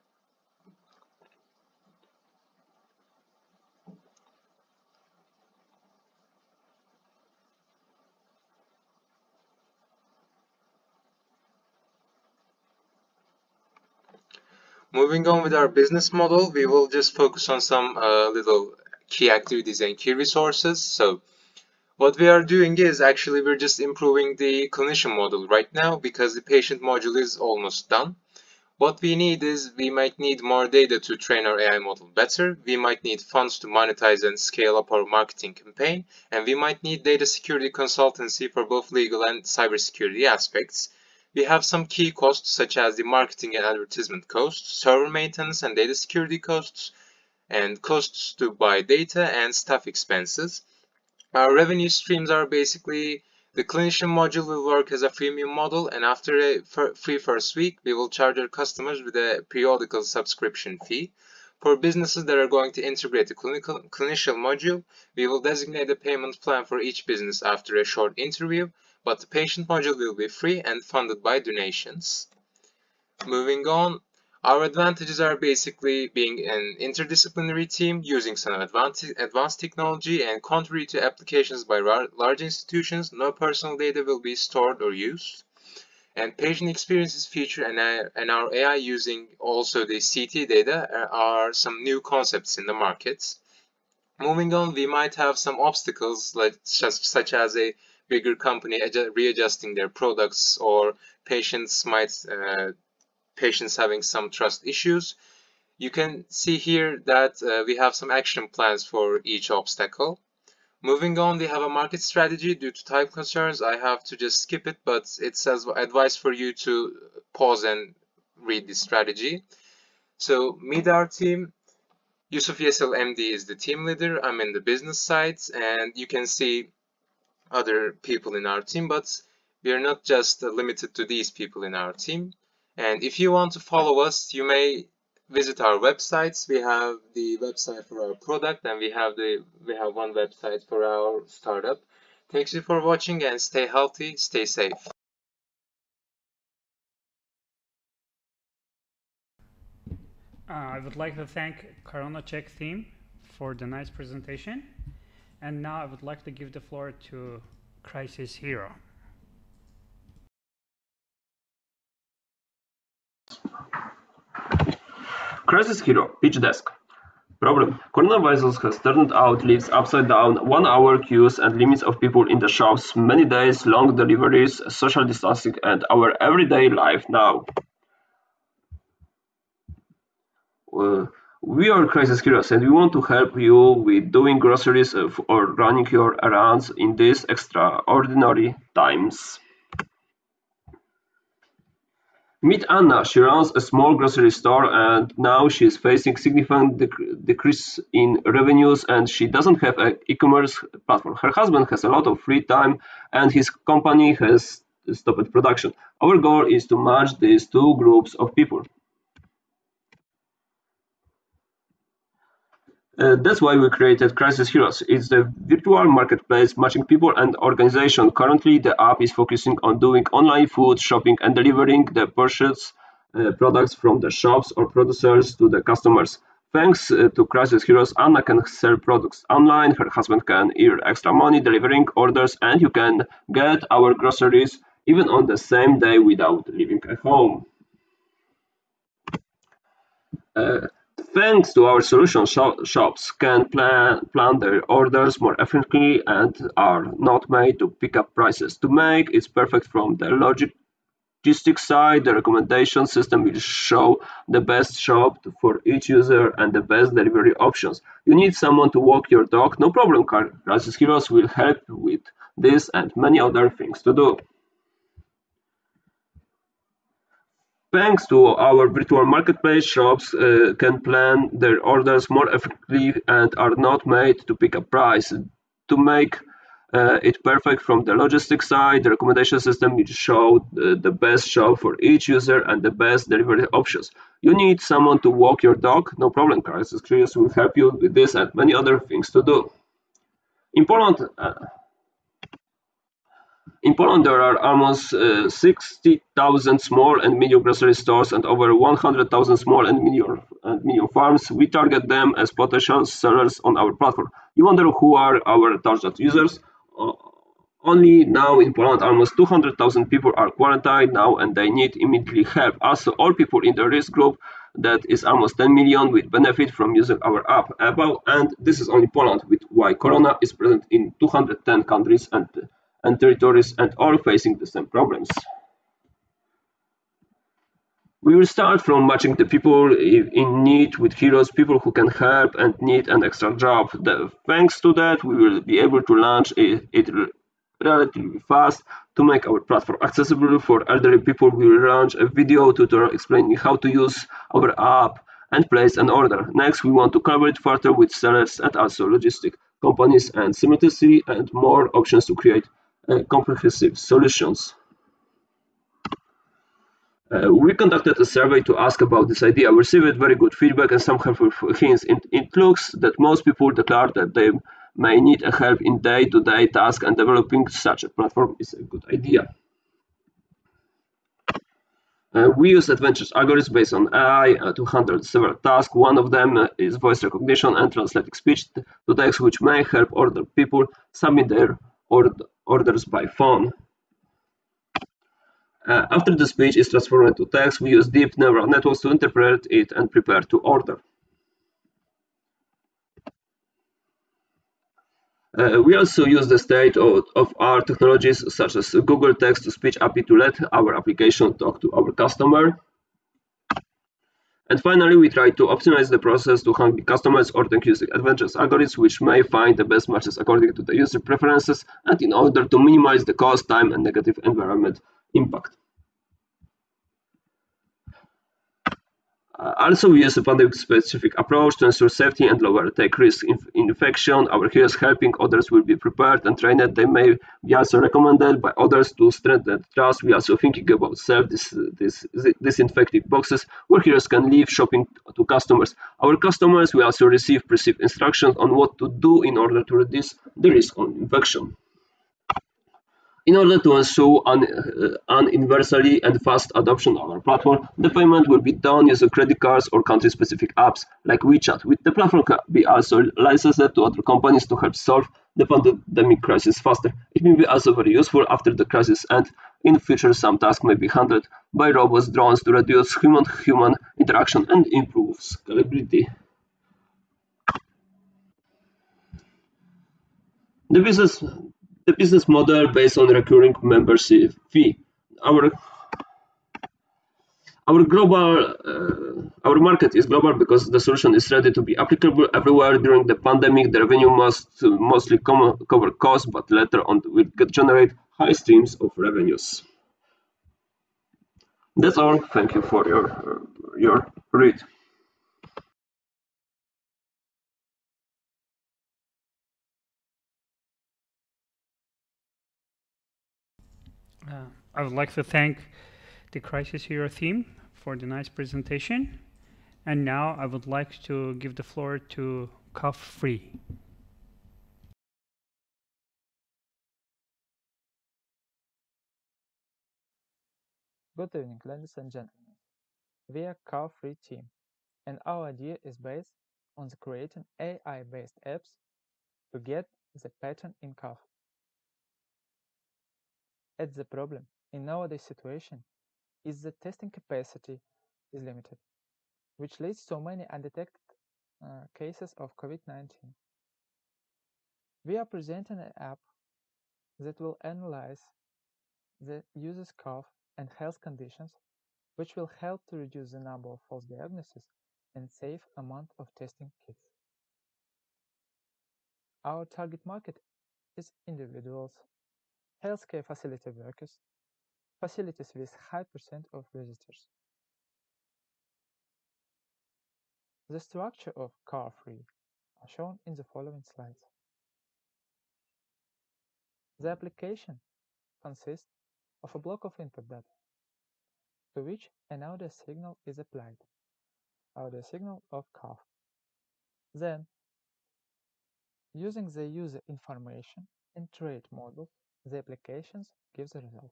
Moving on with our business model, we will just focus on some little key activities and key resources. So what we are doing is actually we're just improving the clinician model right now because the patient module is almost done. What we need is we might need more data to train our AI model better, we might need funds to monetize and scale up our marketing campaign, and we might need data security consultancy for both legal and cybersecurity aspects. We have some key costs such as the marketing and advertisement costs, server maintenance and data security costs, and costs to buy data and staff expenses. Our revenue streams are basically the clinician module will work as a freemium model, and after a free first week, we will charge our customers with a periodical subscription fee. For businesses that are going to integrate the clinician module, we will designate a payment plan for each business after a short interview, but the patient module will be free and funded by donations. Moving on, our advantages are basically being an interdisciplinary team using some advanced technology, and contrary to applications by large institutions, no personal data will be stored or used. And patient experiences feature and our AI using also the CT data are some new concepts in the markets. Moving on, we might have some obstacles such as a bigger company readjusting their products, or patients having some trust issues. You can see here that we have some action plans for each obstacle. Moving on, we have a market strategy. Due to time concerns, I have to just skip it, but it says advice for you to pause and read the strategy. So meet our team. Yusuf Yesel MD is the team leader. I'm in the business side, and you can see other people in our team, but we are not just limited to these people in our team. And if you want to follow us, you may visit our websites. We have the website for our product, and we have one website for our startup. Thanks you for watching, and stay healthy, stay safe. I would like to thank Corona Check team for the nice presentation. And now I would like to give the floor to Crisis Hero. Crisis Hero, pitch desk. Problem. Coronavirus has turned out lives upside down, 1-hour queues and limits of people in the shops, many days, long deliveries, social distancing, and our everyday life now. We are Crisis Heroes and we want to help you with doing groceries or running your errands in these extraordinary times. Meet Anna. She runs a small grocery store and now she is facing significant decrease in revenues and she doesn't have an e-commerce platform. Her husband has a lot of free time and his company has stopped production. Our goal is to merge these two groups of people. That's why we created Crisis Heroes. It's a virtual marketplace matching people and organizations. Currently, the app is focusing on doing online food shopping and delivering the purchased products from the shops or producers to the customers. Thanks to Crisis Heroes, Anna can sell products online, her husband can earn extra money delivering orders, and you can get our groceries even on the same day without leaving at home. Thanks to our solution, shops can plan their orders more efficiently and are not made to pick up prices. To make it perfect from the logistics side, the recommendation system will show the best shop for each user and the best delivery options. You need someone to walk your dog? No problem, Crisis Heroes will help with this and many other things to do. Thanks to our virtual marketplace, shops can plan their orders more effectively and are not made to pick a price. To make it perfect from the logistics side, the recommendation system will show the best shop for each user and the best delivery options. You need someone to walk your dog? No problem, Crisis Heroes will help you with this and many other things to do. In Poland, there are almost 60,000 small and medium grocery stores and over 100,000 small and medium farms. We target them as potential sellers on our platform. You wonder who are our target users? Only now in Poland, almost 200,000 people are quarantined now and they need immediately help. Also, all people in the risk group, that is almost 10 million, will benefit from using our app. And this is only Poland, with why Corona is present in 210 countries and territories and all facing the same problems. We will start from matching the people in need with heroes, people who can help and need an extra job. Thanks to that, we will be able to launch it relatively fast. To make our platform accessible for elderly people, we will launch a video tutorial explaining how to use our app and place an order. Next, we want to collaborate further with sellers and also logistic companies and simultaneously and more options to create comprehensive solutions. We conducted a survey to ask about this idea. We received very good feedback and some helpful hints. It looks that most people declare that they may need help in day-to-day tasks and developing such a platform is a good idea. We use advanced algorithms based on AI to handle several tasks. One of them is voice recognition and translating speech to text, which may help older people submit their orders by phone. After the speech is transformed to text, we use deep neural networks to interpret it and prepare to order. We also use the state-of-art technologies such as Google Text-to-Speech API to let our application talk to our customer. And finally, we try to optimize the process to help customers ordering using advanced algorithms, which may find the best matches according to the user preferences and in order to minimize the cost, time, and negative environment impact. Also, we use a pandemic-specific approach to ensure safety and lower take risk infection. Our heroes helping others will be prepared and trained. They may be also recommended by others to strengthen trust. We are also thinking about self-disinfecting boxes where heroes can leave shopping to customers. Our customers will also receive precise instructions on what to do in order to reduce the risk of infection. In order to ensure an universally and fast adoption of our platform, the payment will be done using credit cards or country-specific apps like WeChat. With the platform can be also licensed to other companies to help solve the pandemic crisis faster. It may be also very useful after the crisis, and in the future some tasks may be handled by robots, drones to reduce human-human interaction and improve scalability. The business model based on recurring membership fee. Our market is global because the solution is ready to be applicable everywhere. During the pandemic, the revenue must mostly cover costs, but later on will generate high streams of revenues. That's all. Thank you for your read. I would like to thank the Crisis Hero team for the nice presentation. And now I would like to give the floor to Cough Free. Good evening, ladies and gentlemen. We are Cough Free team, and our idea is based on the creating AI-based apps to get the pattern in cough. At the problem in nowadays situation is the testing capacity is limited, which leads to many undetected cases of COVID-19. We are presenting an app that will analyze the user's cough and health conditions, which will help to reduce the number of false diagnoses and save amount of testing kits. Our target market is individuals, healthcare facility workers, facilities with high percent of visitors. The structure of Car Free are shown in the following slides. The application consists of a block of input data, to which an audio signal is applied, audio signal of cough. Then, using the user information and trait models, the applications give the result.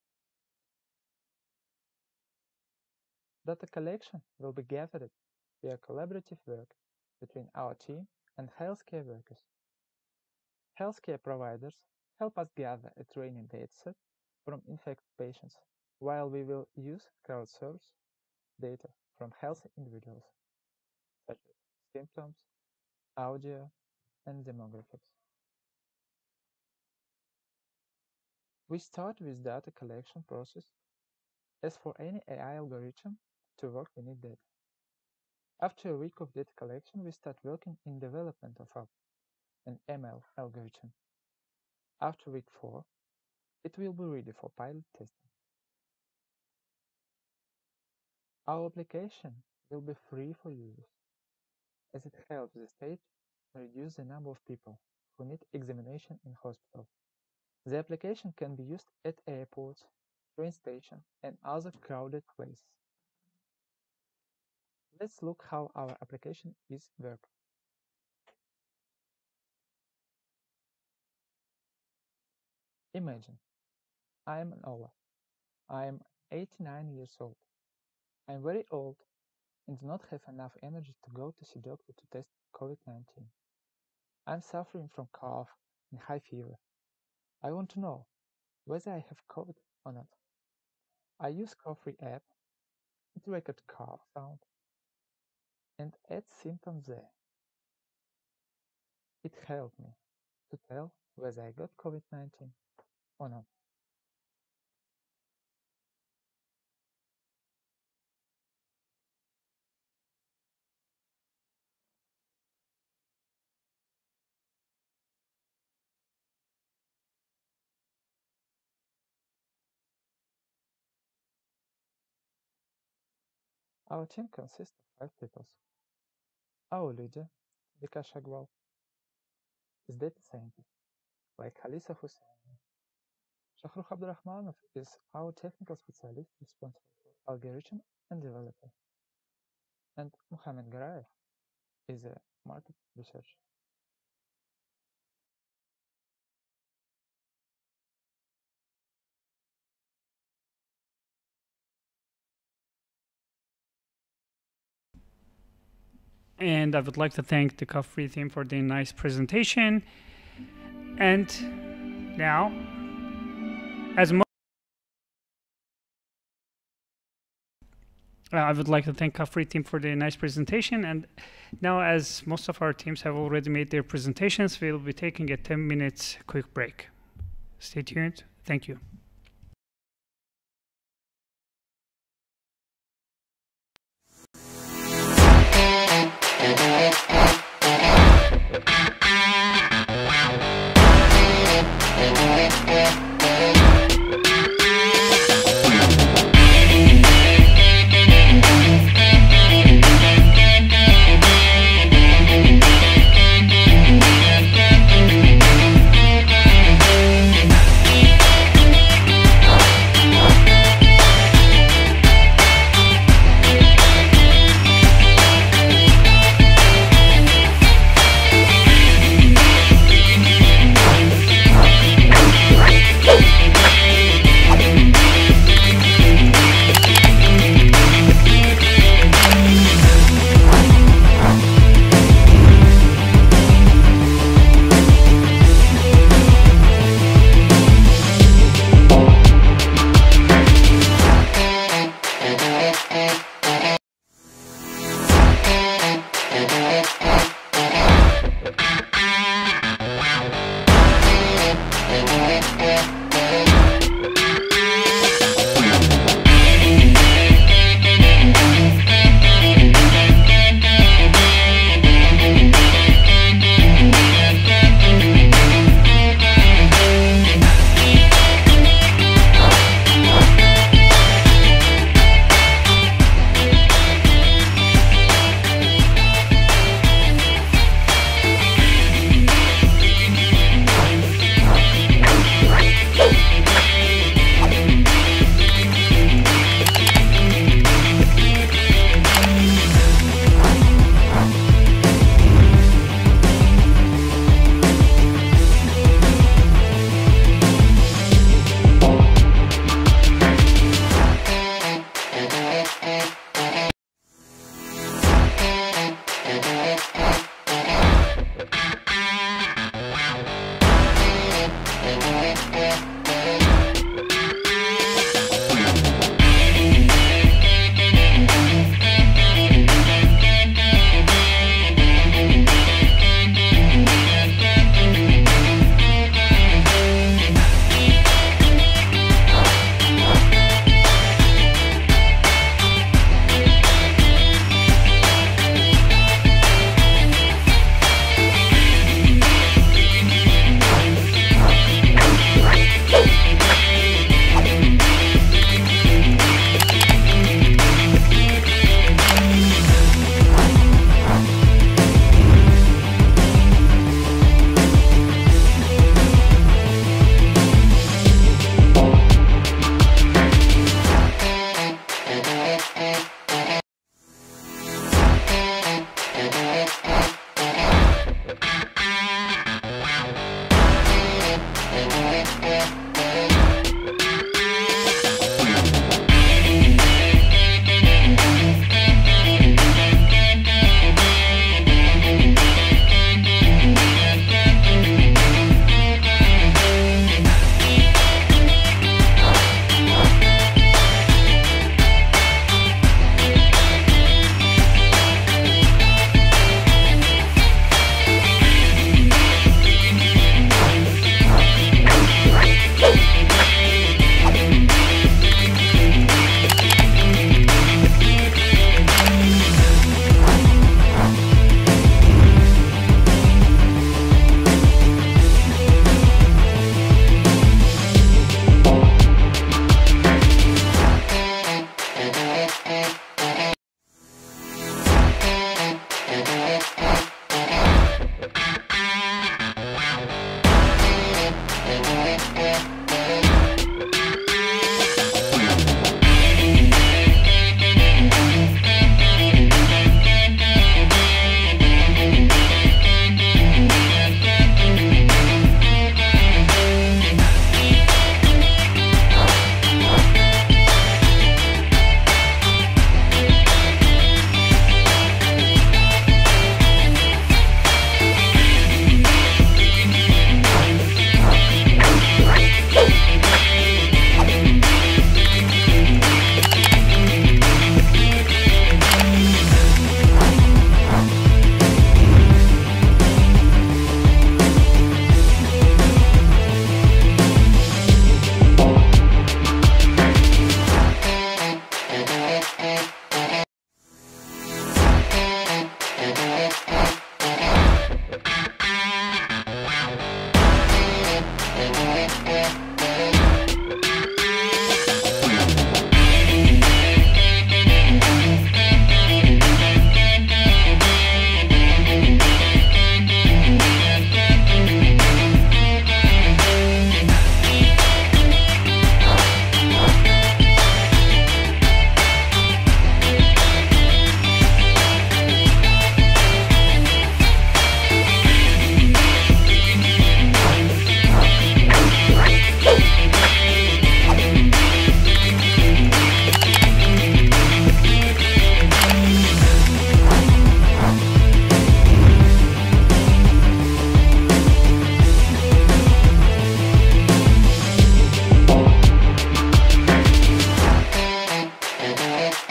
Data collection will be gathered via collaborative work between our team and healthcare workers. Healthcare providers help us gather a training dataset from infected patients, while we will use crowdsourced data from healthy individuals, such as symptoms, audio, and demographics. We start with data collection process. As for any AI algorithm to work, we need data. After a week of data collection, we start working in development of an ML algorithm. After week 4, it will be ready for pilot testing. Our application will be free for users, as it helps the state reduce the number of people who need examination in hospitals. The application can be used at airports, train stations, and other crowded places. Let's look how our application is working. Imagine, I am an Ola. I am 89 years old. I am very old and do not have enough energy to go to see doctor to test COVID-19. I am suffering from cough and high fever. I want to know whether I have COVID or not. I use Cough Free app, it records cough sound, and adds symptoms there. It helped me to tell whether I got COVID-19 or not. Our team consists of 5 people. Our leader, Vikas Agrawal, is data scientist, like Halisa Hussain. Shahrukh Abdurrahmanov is our technical specialist responsible for algorithm and developer. And Mohamed Garayev is a market researcher. And I would like to thank the Cough Free team for the nice presentation. And now, I would like to thank Cough Free team for the nice presentation. And now, as most of our teams have already made their presentations, we'll be taking a 10 minutes quick break. Stay tuned. Thank you.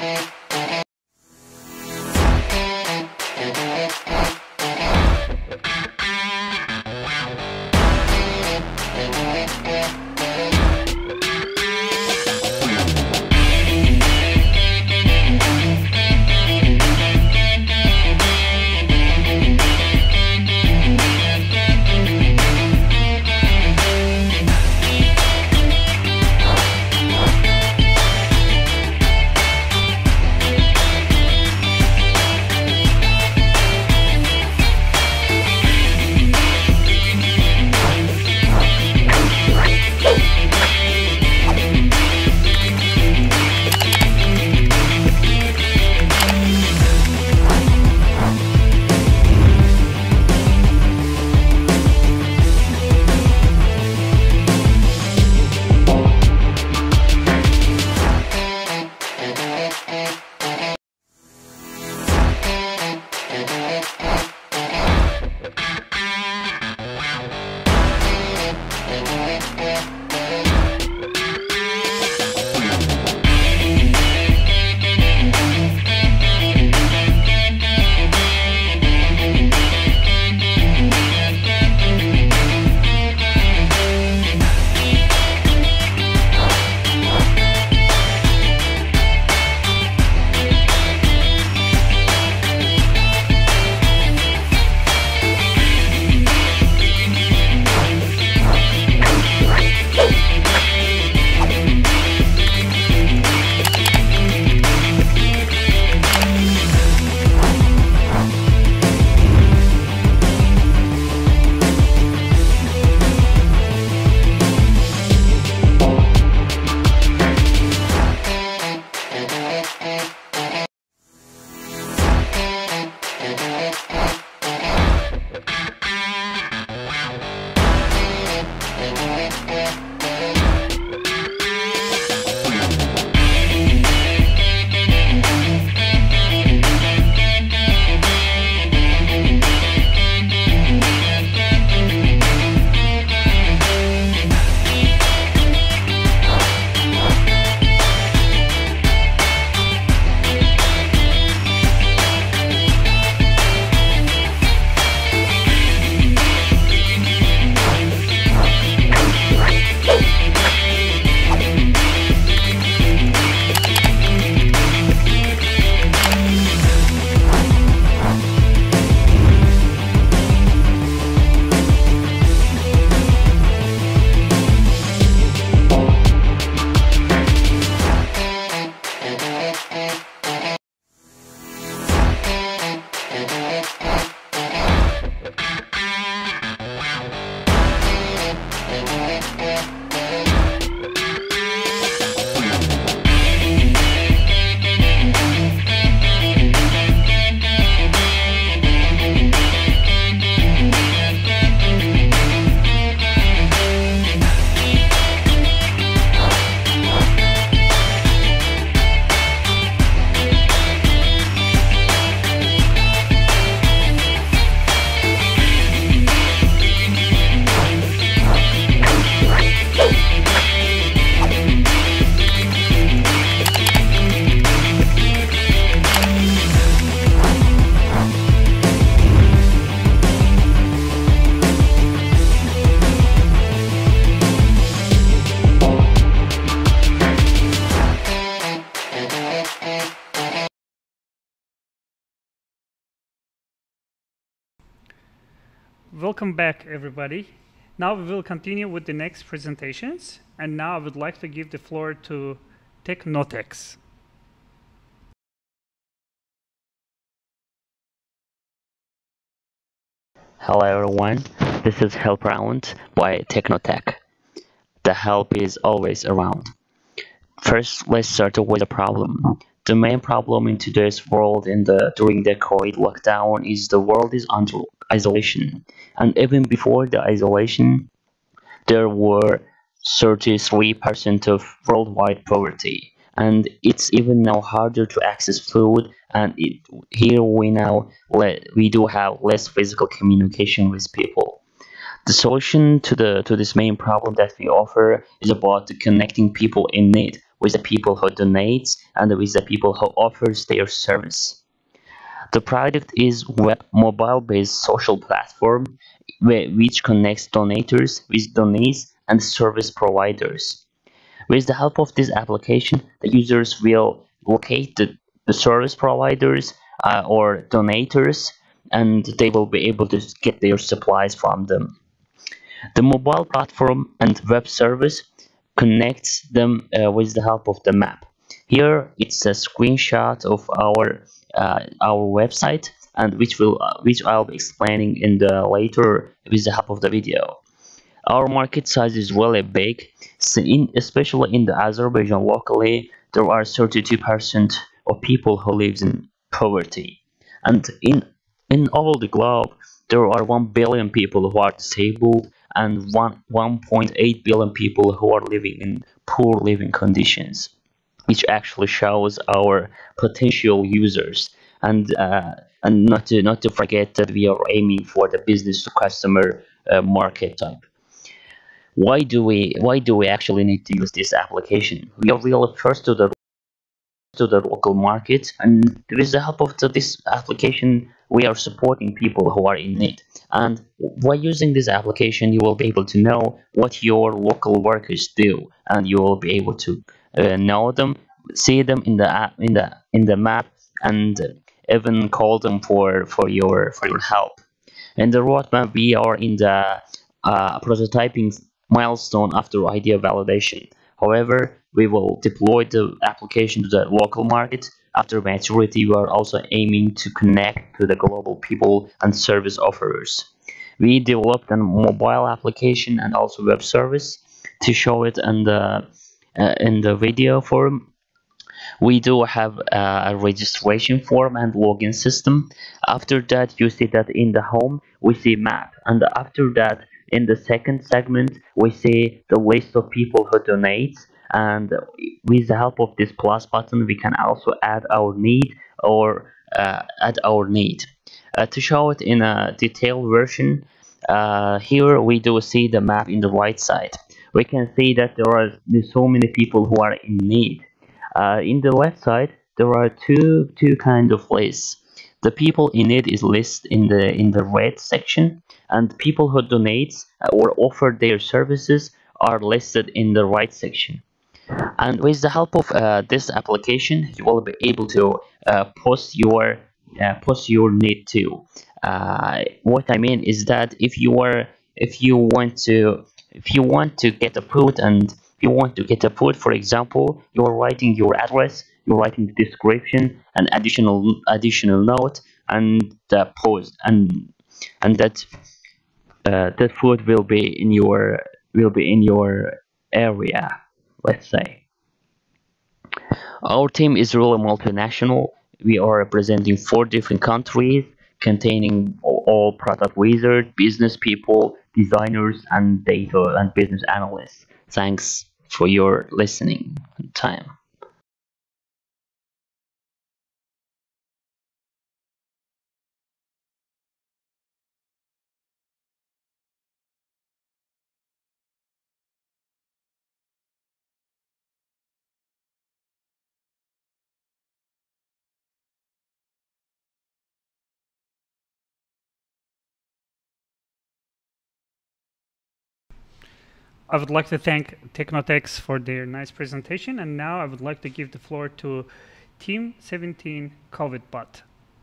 Welcome back, everybody. Now we will continue with the next presentations. And now I would like to give the floor to Technotex. Hello everyone, this is Help Round by Technotech. The help is always around. First, let's start with the problem. The main problem in today's world during the COVID lockdown is the world is under isolation. And even before the isolation, there were 33% of worldwide poverty. And it's even now harder to access food, and here we do have less physical communication with people. The solution to this main problem that we offer is about connecting people in need with the people who donate and with the people who offers their service. The product is web mobile-based social platform which connects donators with donates and service providers. With the help of this application, the users will locate the service providers or donators, and they will be able to get their supplies from them. The mobile platform and web service connects them with the help of the map. Here it's a screenshot of our website, and which I'll be explaining in the later with the help of the video. Our market size is really big, so especially in the Azerbaijan locally, there are 32% of people who lives in poverty, and in all the globe, there are 1 billion people who are disabled and 1.8 billion people who are living in poor living conditions, which actually shows our potential users. And not to forget that we are aiming for the business to customer market type. Why do we actually need to use this application? We are really first to the local market, and with the help of this application, we are supporting people who are in need. And by using this application, you will be able to know what your local workers do, and you will be able to know them, see them in the app, in the map, and even call them for your help. In the roadmap, we are in the prototyping milestone after idea validation. However, we will deploy the application to the local market. After maturity, we are also aiming to connect to the global people and service offerers. We developed a mobile application and also web service to show it in the video form. We do have a registration form and login system. After that, you see that in the home we see map, and after that, in the second segment, we see the list of people who donate. And with the help of this plus button, we can also add our need or add our need. To show it in a detailed version, here we do see the map in the right side. We can see that there are so many people who are in need. In the left side, there are two kind of lists. The people in it is listed in the red section, and people who donate or offer their services are listed in the right section. And with the help of this application, you will be able to post your need too. What I mean is that if you want to get a food, and if you want to get a food, for example, you are writing your address, you're writing the description, an additional note, and the post, and that food will be in your area, let's say. Our team is really multinational. We are representing 4 different countries, containing all product wizards, business people, designers, and data and business analysts. Thanks for your listening time. I would like to thank Technotex for their nice presentation, and now I would like to give the floor to Team 17 COVID Bot.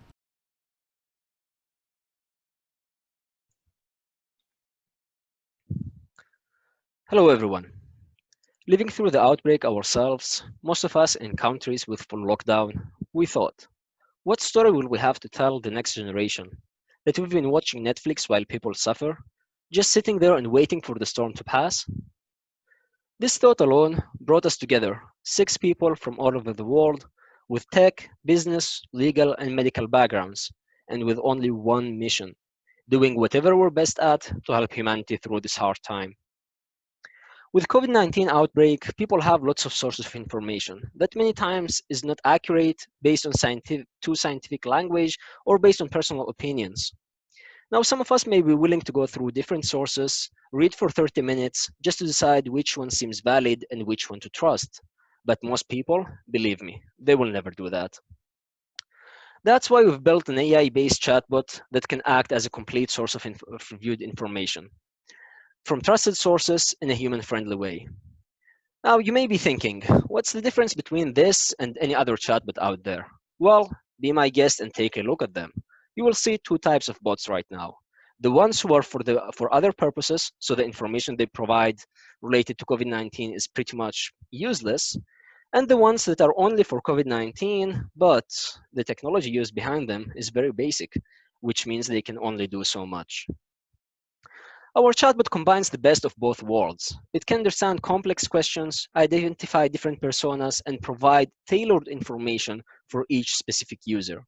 Hello everyone. Living through the outbreak ourselves, most of us in countries with full lockdown, we thought, what story will we have to tell the next generation? That we've been watching Netflix while people suffer, just sitting there and waiting for the storm to pass? This thought alone brought us together, 6 people from all over the world, with tech, business, legal, and medical backgrounds, and with only one mission, doing whatever we're best at to help humanity through this hard time. With COVID-19 outbreak, people have lots of sources of information that many times is not accurate based on scientific language or based on personal opinions. Now, some of us may be willing to go through different sources, read for 30 minutes, just to decide which one seems valid and which one to trust. But most people, believe me, they will never do that. That's why we've built an AI-based chatbot that can act as a complete source of reviewed information from trusted sources in a human-friendly way. Now, you may be thinking, what's the difference between this and any other chatbot out there? Well, be my guest and take a look at them. You will see two types of bots right now. The ones who are for other purposes, so the information they provide related to COVID-19 is pretty much useless, and the ones that are only for COVID-19, but the technology used behind them is very basic, which means they can only do so much. Our chatbot combines the best of both worlds. It can understand complex questions, identify different personas, and provide tailored information for each specific user.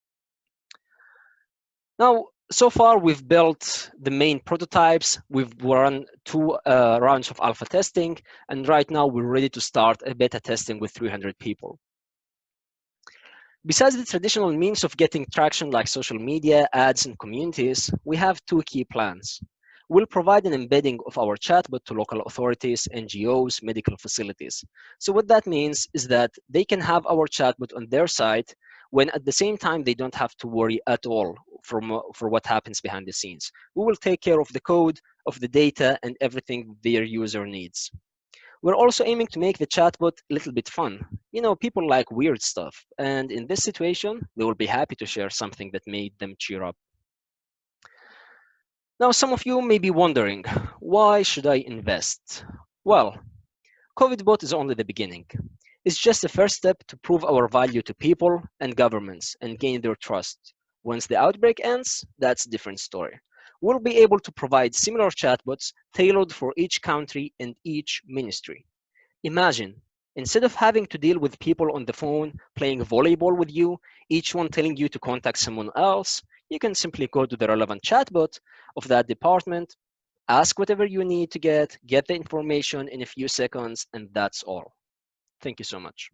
Now, so far we've built the main prototypes, we've run 2 rounds of alpha testing, and right now we're ready to start a beta testing with 300 people. Besides the traditional means of getting traction like social media, ads, and communities, we have 2 key plans. We'll provide an embedding of our chatbot to local authorities, NGOs, medical facilities. So what that means is that they can have our chatbot on their site when at the same time they don't have to worry at all for what happens behind the scenes. We will take care of the code, of the data, and everything their user needs. We're also aiming to make the chatbot a little bit fun. You know, people like weird stuff, and in this situation, they will be happy to share something that made them cheer up. Now, some of you may be wondering, why should I invest? Well, COVIDbot is only the beginning. It's just the first step to prove our value to people and governments and gain their trust. Once the outbreak ends, that's a different story. We'll be able to provide similar chatbots tailored for each country and each ministry. Imagine, instead of having to deal with people on the phone playing volleyball with you, each one telling you to contact someone else, you can simply go to the relevant chatbot of that department, ask whatever you need to get the information in a few seconds, and that's all. Thank you so much.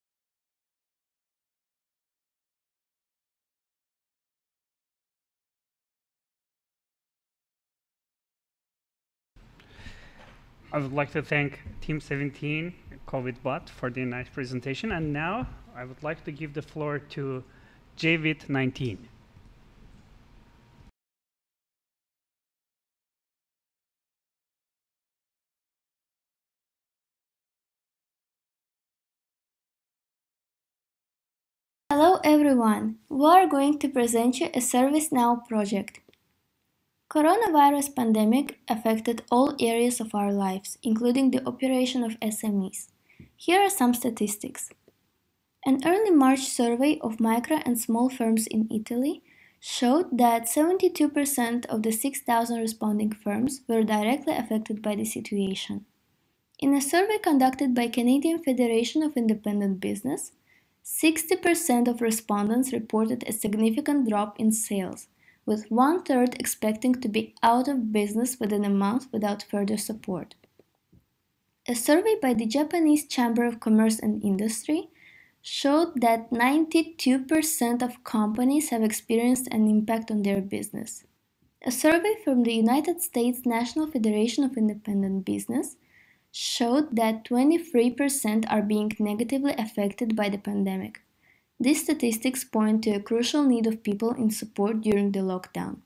I would like to thank Team 17 COVIDbot for the nice presentation. And now I would like to give the floor to JVIT19. Hello everyone, we are going to present you a ServiceNow project. Coronavirus pandemic affected all areas of our lives, including the operation of SMEs. Here are some statistics. An early March survey of micro and small firms in Italy showed that 72% of the 6,000 responding firms were directly affected by the situation. In a survey conducted by Canadian Federation of Independent Business, 60% of respondents reported a significant drop in sales, with 1/3 expecting to be out of business within a month without further support. A survey by the Japanese Chamber of Commerce and Industry showed that 92% of companies have experienced an impact on their business. A survey from the United States National Federation of Independent Business showed that 23% are being negatively affected by the pandemic. These statistics point to a crucial need of people in support during the lockdown.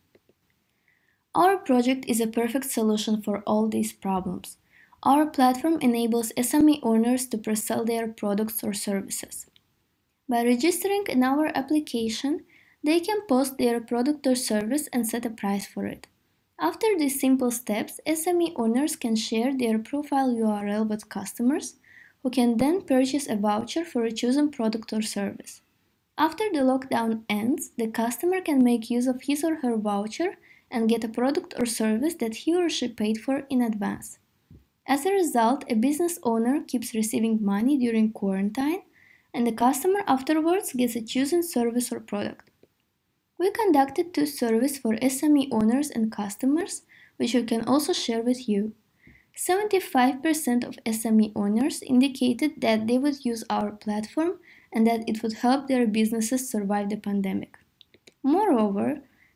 Our project is a perfect solution for all these problems. Our platform enables SME owners to pre-sell their products or services. By registering in our application, they can post their product or service and set a price for it. After these simple steps, SME owners can share their profile URL with customers, who can then purchase a voucher for a chosen product or service. After the lockdown ends, the customer can make use of his or her voucher and get a product or service that he or she paid for in advance. As a result, a business owner keeps receiving money during quarantine, and the customer afterwards gets a chosen service or product. We conducted 2 surveys for SME owners and customers, which we can also share with you. 75% of SME owners indicated that they would use our platform and that it would help their businesses survive the pandemic. Moreover,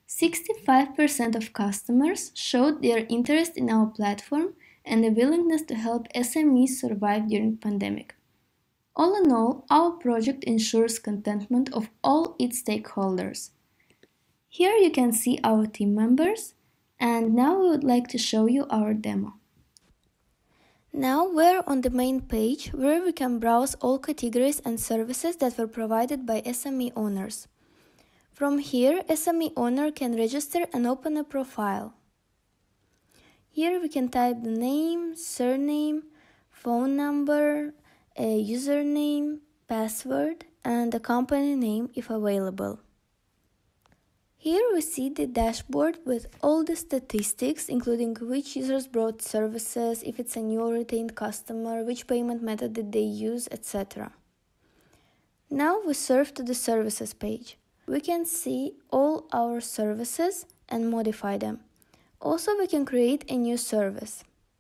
65% of customers showed their interest in our platform and a willingness to help SMEs survive during the pandemic. All in all, our project ensures contentment of all its stakeholders. Here you can see our team members, and now we would like to show you our demo. Now we're on the main page where we can browse all categories and services that were provided by SME owners. From here, SME owner can register and open a profile. Here we can type the name, surname, phone number, a username, password, and the company name if available. Here we see the dashboard with all the statistics, including which users brought services, if it's a new or retained customer, which payment method did they use, etc. Now we surf to the services page. We can see all our services and modify them. Also, we can create a new service.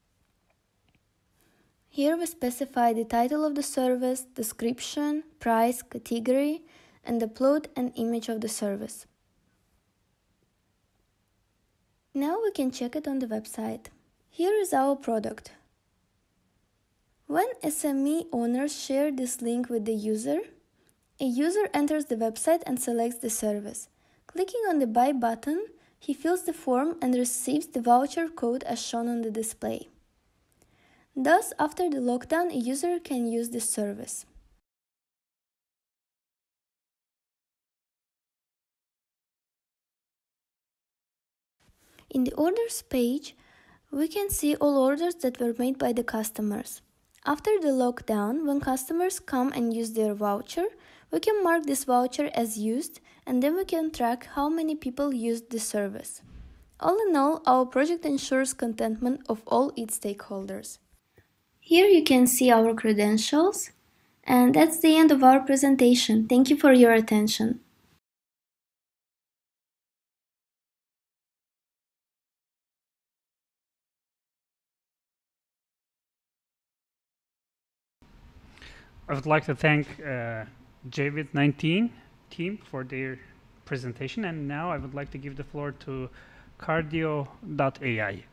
Here we specify the title of the service, description, price, category, and upload an image of the service. Now we can check it on the website. Here is our product. When SME owners share this link with the user, a user enters the website and selects the service. Clicking on the Buy button, he fills the form and receives the voucher code as shown on the display. Thus, after the lockdown, a user can use this service. In the orders page, we can see all orders that were made by the customers. After the lockdown, when customers come and use their voucher, we can mark this voucher as used, and then we can track how many people used the service. All in all, our project ensures contentment of all its stakeholders. Here you can see our credentials, and that's the end of our presentation. Thank you for your attention. I would like to thank COVID-19 team for their presentation, and now I would like to give the floor to cardio.ai.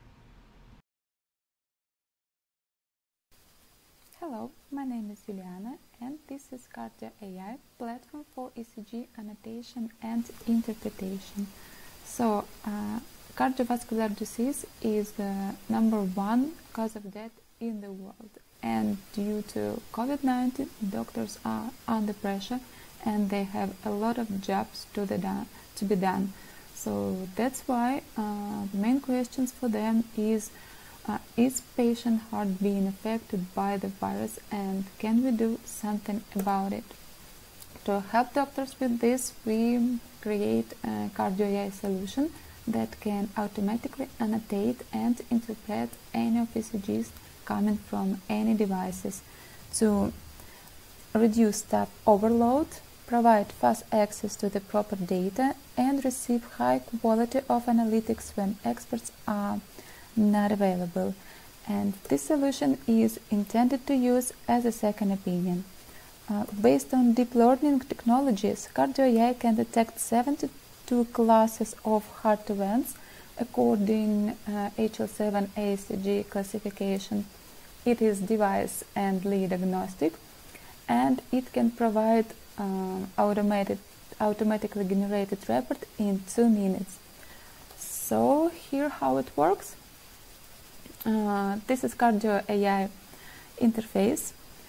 Hello, my name is Juliana, and this is Cardio AI platform for ECG annotation and interpretation. So, cardiovascular disease is the #1 cause of death in the world, and due to COVID-19, doctors are under pressure and they have a lot of jobs to be done. So that's why the main questions for them is patient heart being affected by the virus, and can we do something about it? To help doctors with this, we create a Cardio AI solution that can automatically annotate and interpret any of ECGs coming from any devices to reduce staff overload, provide fast access to the proper data, and receive high quality of analytics when experts are not available. And this solution is intended to use as a second opinion. Based on deep learning technologies, Cardio AI can detect 72 classes of heart events according HL7 ACG classification. It is device and lead agnostic, and it can provide automatically generated report in 2 minutes. So here how it works. This is Cardio AI interface.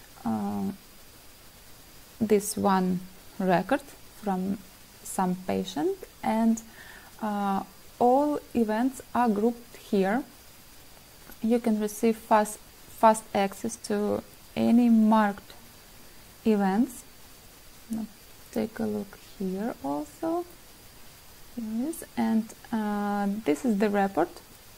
This one record from some patient, and all events are grouped here. You can receive fast access to any marked events. Now, take a look here also. Here is, and this is the report.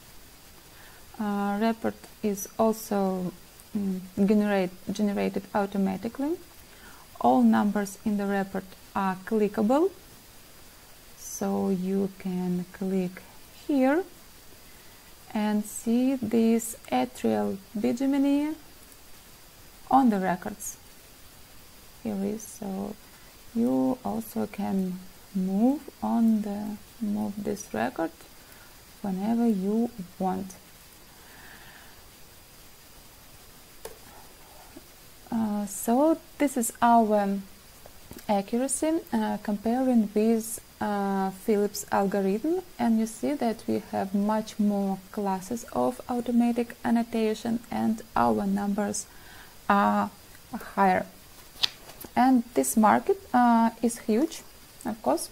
Report is also generated automatically. All numbers in the report are clickable, so you can click here and see this atrial bigamy on the records. Here is, so you also can move this record whenever you want. So this is our accuracy comparing with Phillips algorithm, and you see that we have much more classes of automatic annotation and our numbers are higher. And this market is huge, of course.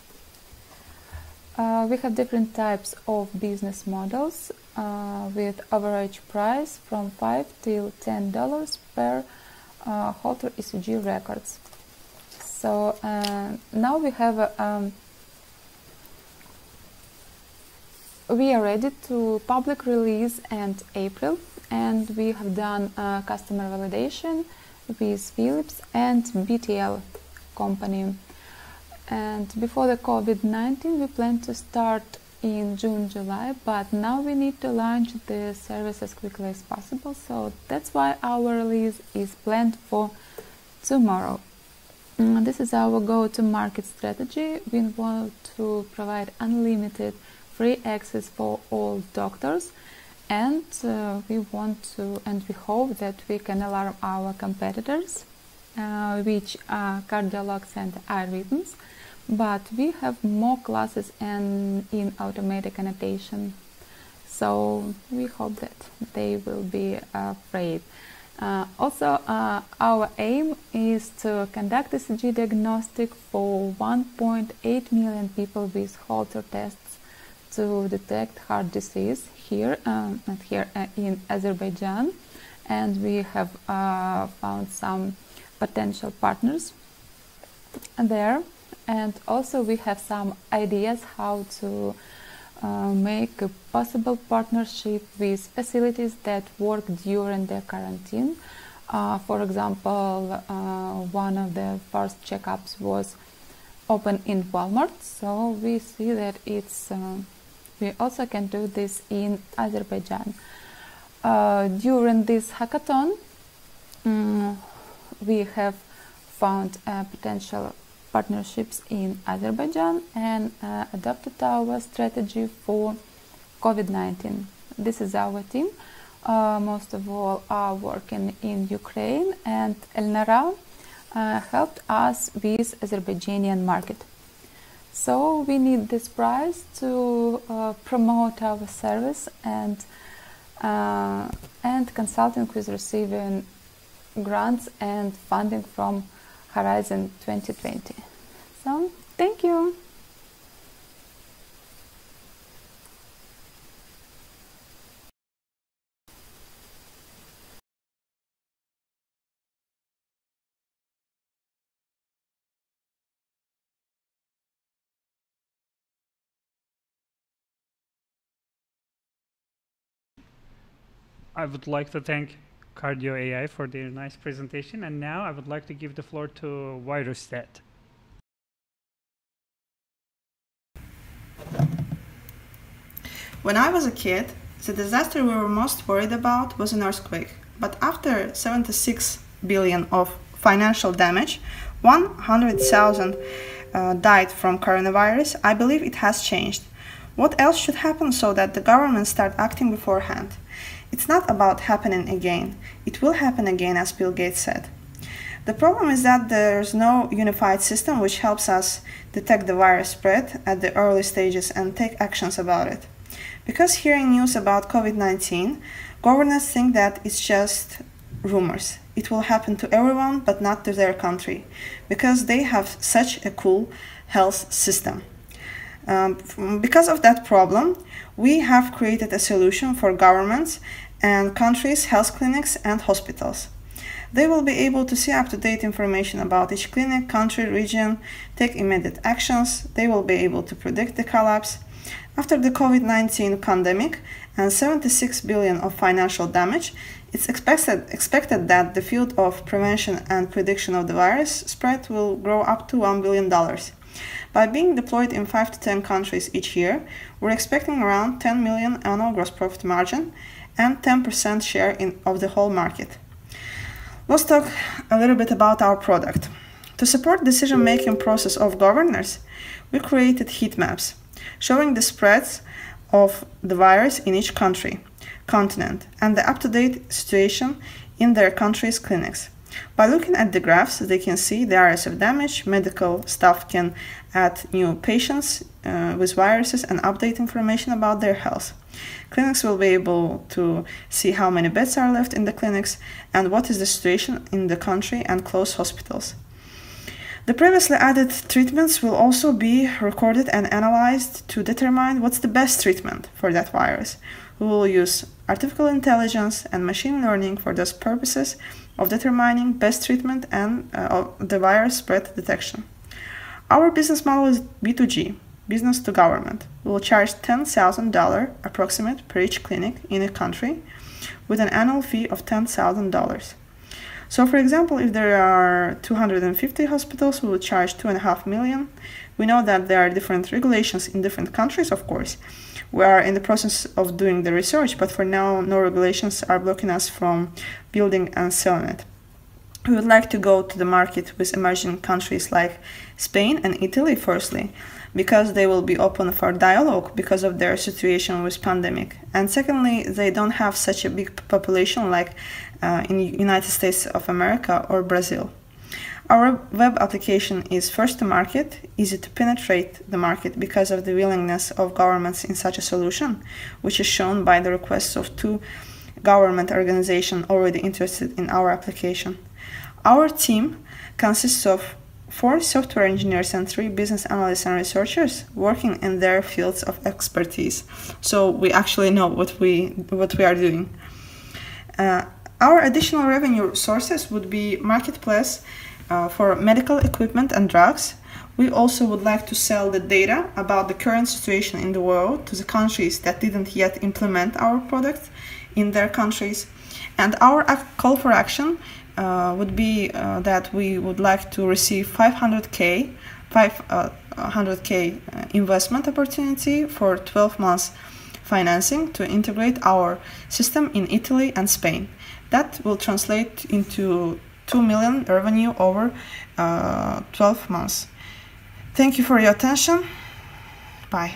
We have different types of business models with average price from $5 till $10 per halter ECG records. So now we have we are ready to public release in April, and we have done customer validation with Philips and BTL company. And before the COVID-19 we plan to start in June, July, but now we need to launch the service as quickly as possible, so that's why our release is planned for tomorrow. This is our go-to-market strategy. We want to provide unlimited free access for all doctors, and we hope that we can alarm our competitors, which are cardiologs and algorithms, but we have more classes in automatic annotation, so we hope that they will be afraid. Also, our aim is to conduct ECG diagnostic for 1.8 million people with Holter tests to detect heart disease here in Azerbaijan, and we have found some potential partners there, and also we have some ideas how to make a possible partnership with facilities that work during the quarantine. For example, one of the first checkups was open in Walmart, so we see that it's we also can do this in Azerbaijan. During this hackathon, we have found potential partnerships in Azerbaijan and adopted our strategy for COVID-19. This is our team. Most of all are working in Ukraine, and Elnara helped us with Azerbaijani market. So we need this prize to promote our service and consulting with receiving grants and funding from Horizon 2020. So, thank you. I would like to thank Cardio AI for their nice presentation, and now I would like to give the floor to Virustat. When I was a kid, the disaster we were most worried about was an earthquake. But after 76 billion of financial damage, 100,000 died from coronavirus, I believe it has changed. What else should happen so that the government start acting beforehand? It's not about happening again. It will happen again, as Bill Gates said. The problem is that there's no unified system which helps us detect the virus spread at the early stages and take actions about it. Because hearing news about COVID-19, governors think that it's just rumors. It will happen to everyone, but not to their country, because they have such a cool health system. Because of that problem, we have created a solution for governments and countries' health clinics and hospitals. They will be able to see up-to-date information about each clinic, country, region, take immediate actions. They will be able to predict the collapse. After the COVID-19 pandemic and 76 billion of financial damage, it's expected that the field of prevention and prediction of the virus spread will grow up to $1 billion. By being deployed in 5 to 10 countries each year, we're expecting around 10 million annual gross profit margin and 10% share of the whole market. Let's talk a little bit about our product. To support decision-making process of governors, we created heat maps showing the spreads of the virus in each country, continent, and the up-to-date situation in their country's clinics. By looking at the graphs, they can see the areas of damage. Medical staff can add new patients with viruses and update information about their health. Clinics will be able to see how many beds are left in the clinics and what is the situation in the country and close hospitals. The previously added treatments will also be recorded and analyzed to determine what's the best treatment for that virus. We will use artificial intelligence and machine learning for those purposes of determining best treatment and the virus spread detection. Our business model is B2G, business to government. We will charge $10,000 approximate per each clinic in a country with an annual fee of $10,000. So for example, if there are 250 hospitals, we will charge $2.5 million. We know that there are different regulations in different countries, of course. We are in the process of doing the research, but for now, no regulations are blocking us from building and selling it. We would like to go to the market with emerging countries like Spain and Italy, firstly, because they will be open for dialogue because of their situation with pandemic. And secondly, they don't have such a big population like in the United States of America or Brazil. Our web application is first to market, easy to penetrate the market because of the willingness of governments in such a solution, which is shown by the requests of 2 government organizations already interested in our application. Our team consists of 4 software engineers and 3 business analysts and researchers working in their fields of expertise. So we actually know what we are doing. Our additional revenue sources would be marketplace for medical equipment and drugs. We also would like to sell the data about the current situation in the world to the countries that didn't yet implement our product in their countries. And our call for action would be that we would like to receive 500K investment opportunity for 12 months financing to integrate our system in Italy and Spain. That will translate into 2 million revenue over 12 months. Thank you for your attention. Bye.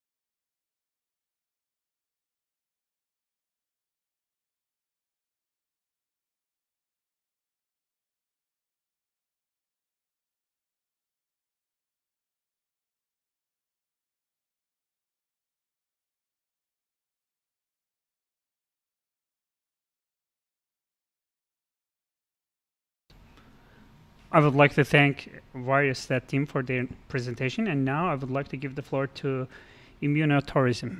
I would like to thank Virus.Stat team for their presentation, and now I would like to give the floor to immunotourism.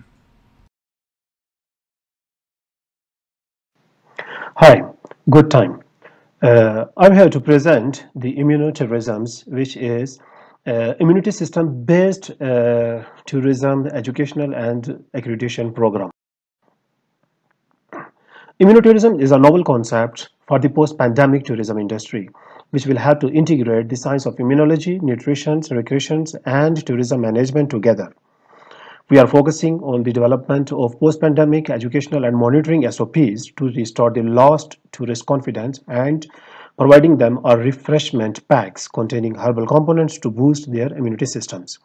Hi, good time. I'm here to present the immunotourism, which is immunity system based tourism educational and accreditation program. Immunotourism is a novel concept for the post-pandemic tourism industry, which will help to integrate the science of immunology, nutrition, recreation, and tourism management together. We are focusing on the development of post-pandemic educational and monitoring SOPs to restore the lost tourist confidence and providing them a refreshment packs containing herbal components to boost their immunity systems.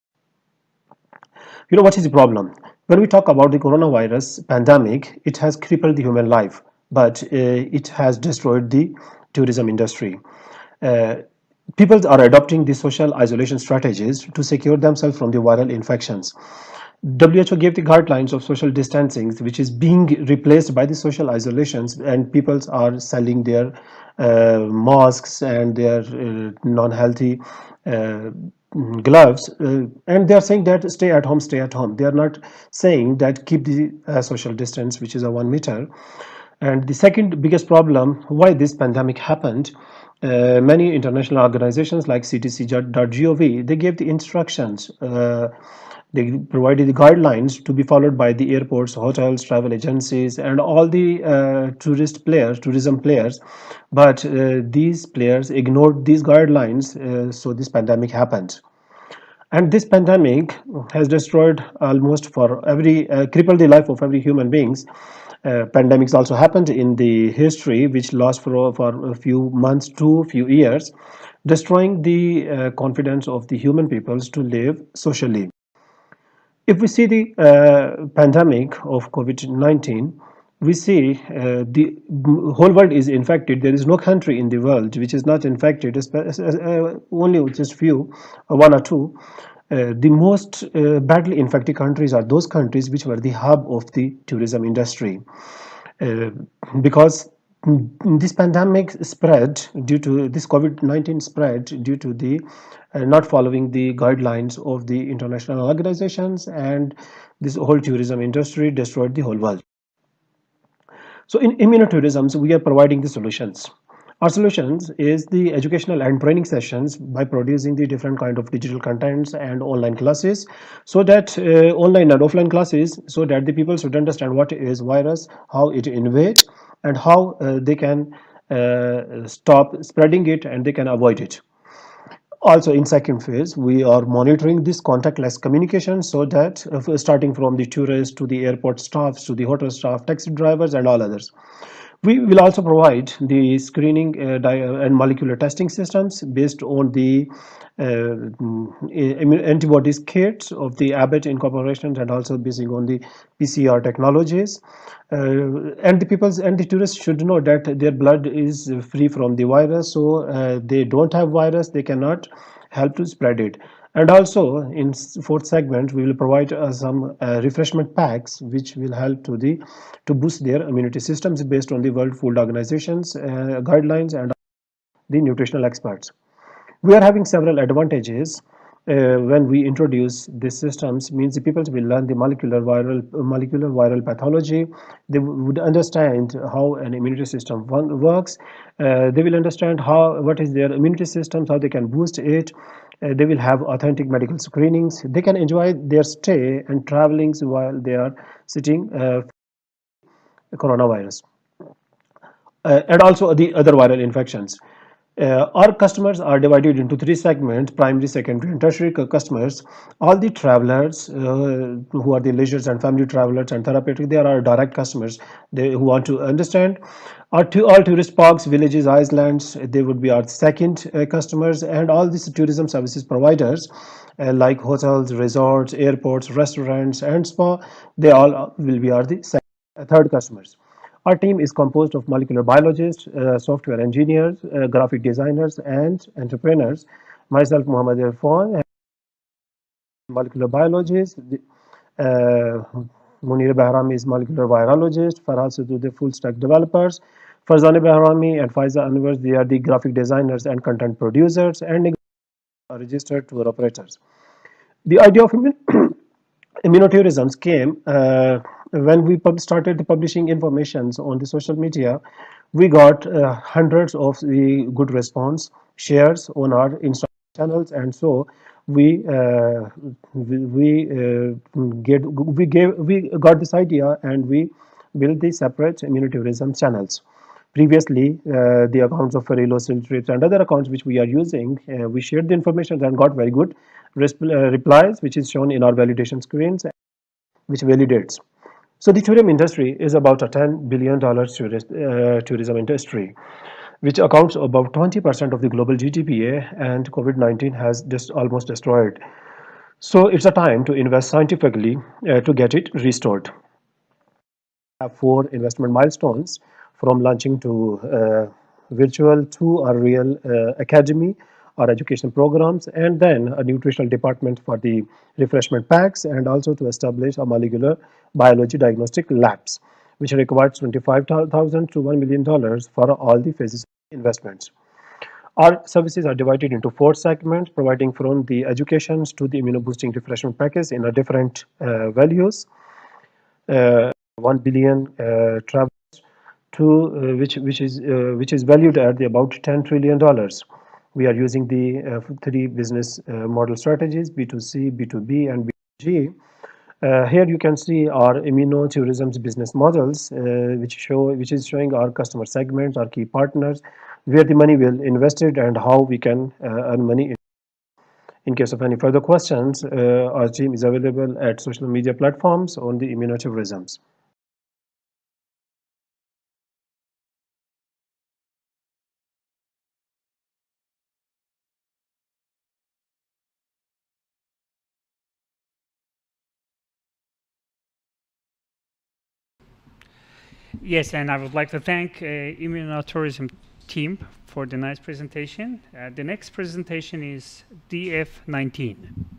You know what is the problem? When we talk about the coronavirus pandemic, it has crippled the human life, but it has destroyed the tourism industry. People are adopting the social isolation strategies to secure themselves from the viral infections. WHO gave the guidelines of social distancing, which is being replaced by the social isolations, and people are selling their masks and their non-healthy gloves, and they are saying that stay at home, stay at home. They are not saying that keep the social distance, which is a 1 meter. And the second biggest problem why this pandemic happened, many international organizations like cdc.gov, they gave the instructions, they provided the guidelines to be followed by the airports, hotels, travel agencies, and all the tourism players. But these players ignored these guidelines, so this pandemic happened. And this pandemic has destroyed almost crippled the life of every human beings. Pandemics also happened in the history, which last for a few months to a few years, destroying the confidence of the human peoples to live socially. If we see the pandemic of COVID-19, we see the whole world is infected. There is no country in the world which is not infected, only just few, one or two. The most badly infected countries are those countries which were the hub of the tourism industry. Because this pandemic spread due to this COVID-19 spread due to the not following the guidelines of the international organizations, and this whole tourism industry destroyed the whole world. So in immunotourism, we are providing the solutions. Our solutions is the educational and training sessions by producing the different kind of digital contents and online classes, so that online and offline classes, so that the people should understand what is virus, how it invades, and how they can stop spreading it and they can avoid it. Also, in second phase, we are monitoring this contactless communication, so that starting from the tourists to the airport staffs to the hotel staff, taxi drivers, and all others. We will also provide the screening and molecular testing systems based on the antibodies kits of the Abbott Incorporation, and also based on the PCR technologies. And the people and the tourists should know that their blood is free from the virus, so they don't have virus, they cannot help to spread it. And also in fourth segment, we will provide some refreshment packs which will help to boost their immunity systems based on the World Food Organization's guidelines and the nutritional experts. We are having several advantages when we introduce these systems. Means the people will learn the molecular viral pathology. They would understand how an immunity system works. They will understand what is their immunity system, how they can boost it. They will have authentic medical screenings. They can enjoy their stay and travelings while they are sitting coronavirus. And also the other viral infections. Our customers are divided into three segments: primary, secondary, and tertiary customers. All the travelers who are the leisure and family travelers and therapeutic, they are our direct customers, who want to understand. All tourist parks, villages, islands, they would be our second customers. And all these tourism services providers like hotels, resorts, airports, restaurants, and spa, they all will be our third customers. Our team is composed of molecular biologists, software engineers, graphic designers, and entrepreneurs. Myself, Muhammad Irfan, molecular biologist. Munir Bahrami is molecular virologist. Farhad Sidhu, the full stack developers. Farzana Bahrami and Faiza Anwar, they are the graphic designers and content producers, and are registered tour operators. The idea of immunotourism came when we started publishing informations on the social media. We got hundreds of the good response shares on our Instagram channels, and so we got this idea, and we built the separate immunotourism channels. Previously, the accounts of Ferrilo, Trips, and other accounts which we are using, we shared the information and got very good replies, which is shown in our validation screens, which validates. So the tourism industry is about a $10 billion tourism industry, which accounts for about 20% of the global GDP, and COVID-19 has just almost destroyed. So it's a time to invest scientifically to get it restored. We have 4 investment milestones, from launching to virtual to a real academy, our education programs, and then a nutritional department for the refreshment packs, and also to establish a molecular biology diagnostic labs, which requires $25,000 to $1 million for all the phases of investments. Our services are divided into 4 segments, providing from the educations to the immunoboosting refreshment package in a different values. 1 billion travelers to which is valued at about $10 trillion. We are using the 3 business model strategies: B2C, B2B, and B2G. Here you can see our immunotourism's business models, which is showing our customer segments, our key partners, where the money will invested, and how we can earn money. In case of any further questions, our team is available at social media platforms on the immunotourisms. Yes, and I would like to thank Immunotourism team for the nice presentation. The next presentation is DF19.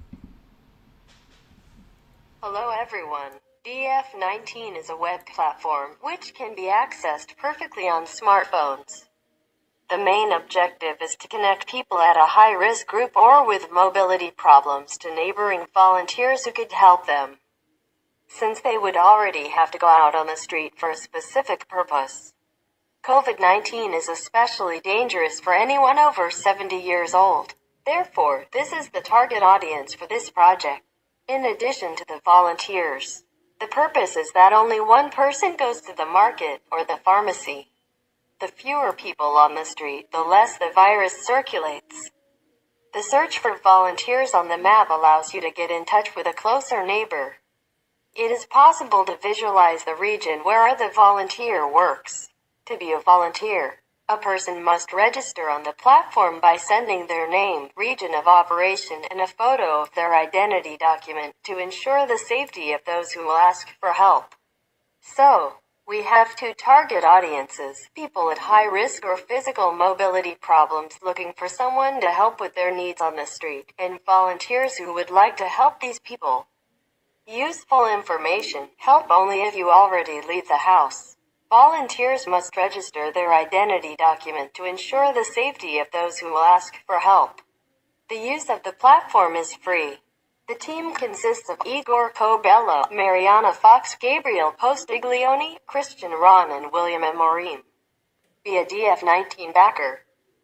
Hello everyone. DF19 is a web platform which can be accessed perfectly on smartphones. The main objective is to connect people at a high-risk group or with mobility problems to neighboring volunteers who could help them, since they would already have to go out on the street for a specific purpose. COVID-19 is especially dangerous for anyone over 70 years old. Therefore, this is the target audience for this project. In addition to the volunteers, the purpose is that only one person goes to the market or the pharmacy. The fewer people on the street, the less the virus circulates. The search for volunteers on the map allows you to get in touch with a closer neighbor. It is possible to visualize the region where the volunteer works. To be a volunteer, a person must register on the platform by sending their name, region of operation, and a photo of their identity document to ensure the safety of those who will ask for help. So, we have two target audiences: people at high risk or physical mobility problems looking for someone to help with their needs on the street, and volunteers who would like to help these people. Useful information: help only if you already leave the house. Volunteers must register their identity document to ensure the safety of those who will ask for help. The use of the platform is free. The team consists of Igor Cobello, Mariana Fox, Gabriel Postiglione, Christian Ron, and William Amorim. Be a DF19 backer.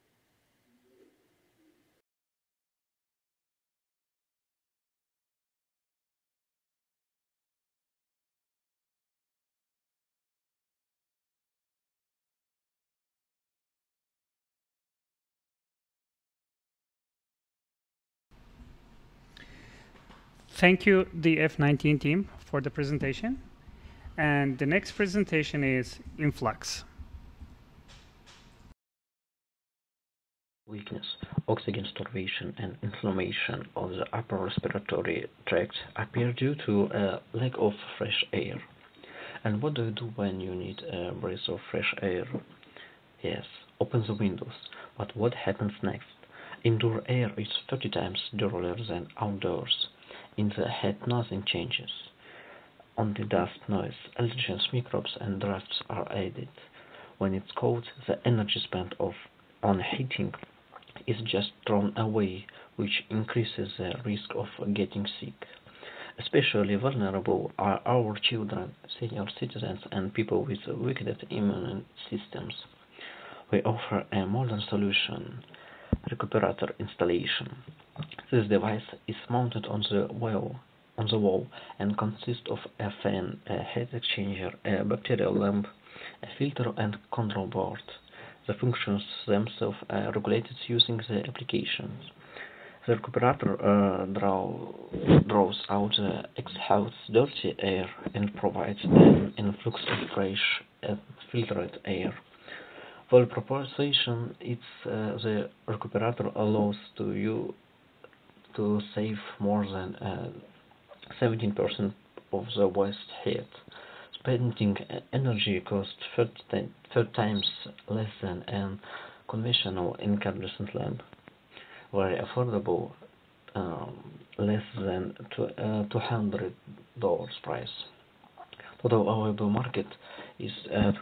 Thank you, the F19 team, for the presentation. And the next presentation is Influx. Weakness, oxygen starvation, and inflammation of the upper respiratory tract appear due to a lack of fresh air. And what do you do when you need a breath of fresh air? Yes, open the windows. But what happens next? Indoor air is 30 times drier than outdoors. In the head, nothing changes. Only dust, noise, allergens, microbes, and drafts are added. When it's cold, the energy spent on heating is just thrown away, which increases the risk of getting sick. Especially vulnerable are our children, senior citizens, and people with weakened immune systems. We offer a modern solution: recuperator installation. This device is mounted on the wall and consists of a fan, a heat exchanger, a bacterial lamp, a filter, and control board. The functions themselves are regulated using the applications. The recuperator draws out the exhaust dirty air and provides an influx of fresh filtered air. For proposition, the recuperator allows you to save more than 17% of the waste heat. Spending energy costs 30 times less than a conventional incandescent lamp. Very affordable, less than $200 price. Total available market is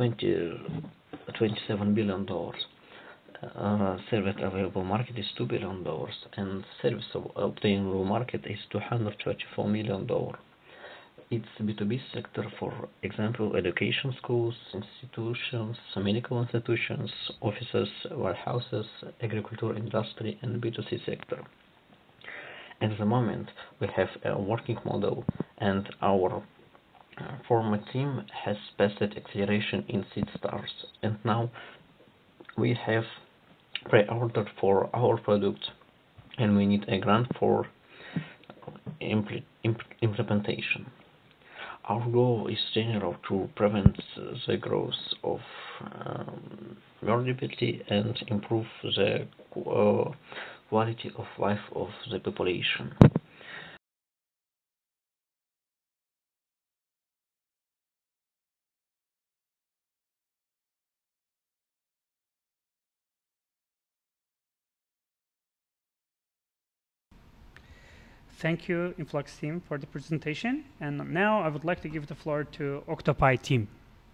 $27 billion. Service available market is $2 billion, and service obtainable market is $234 million. It's B2B sector, for example, education, schools, institutions, medical institutions, offices, warehouses, agriculture, industry, and B2C sector. At the moment, we have a working model, and our former team has passed acceleration in seed stars, and now we have pre-ordered for our product, and we need a grant for implementation. Our goal is general to prevent the growth of morbidity and improve the quality of life of the population. Thank you, Influx team, for the presentation. And now I would like to give the floor to Octopi team.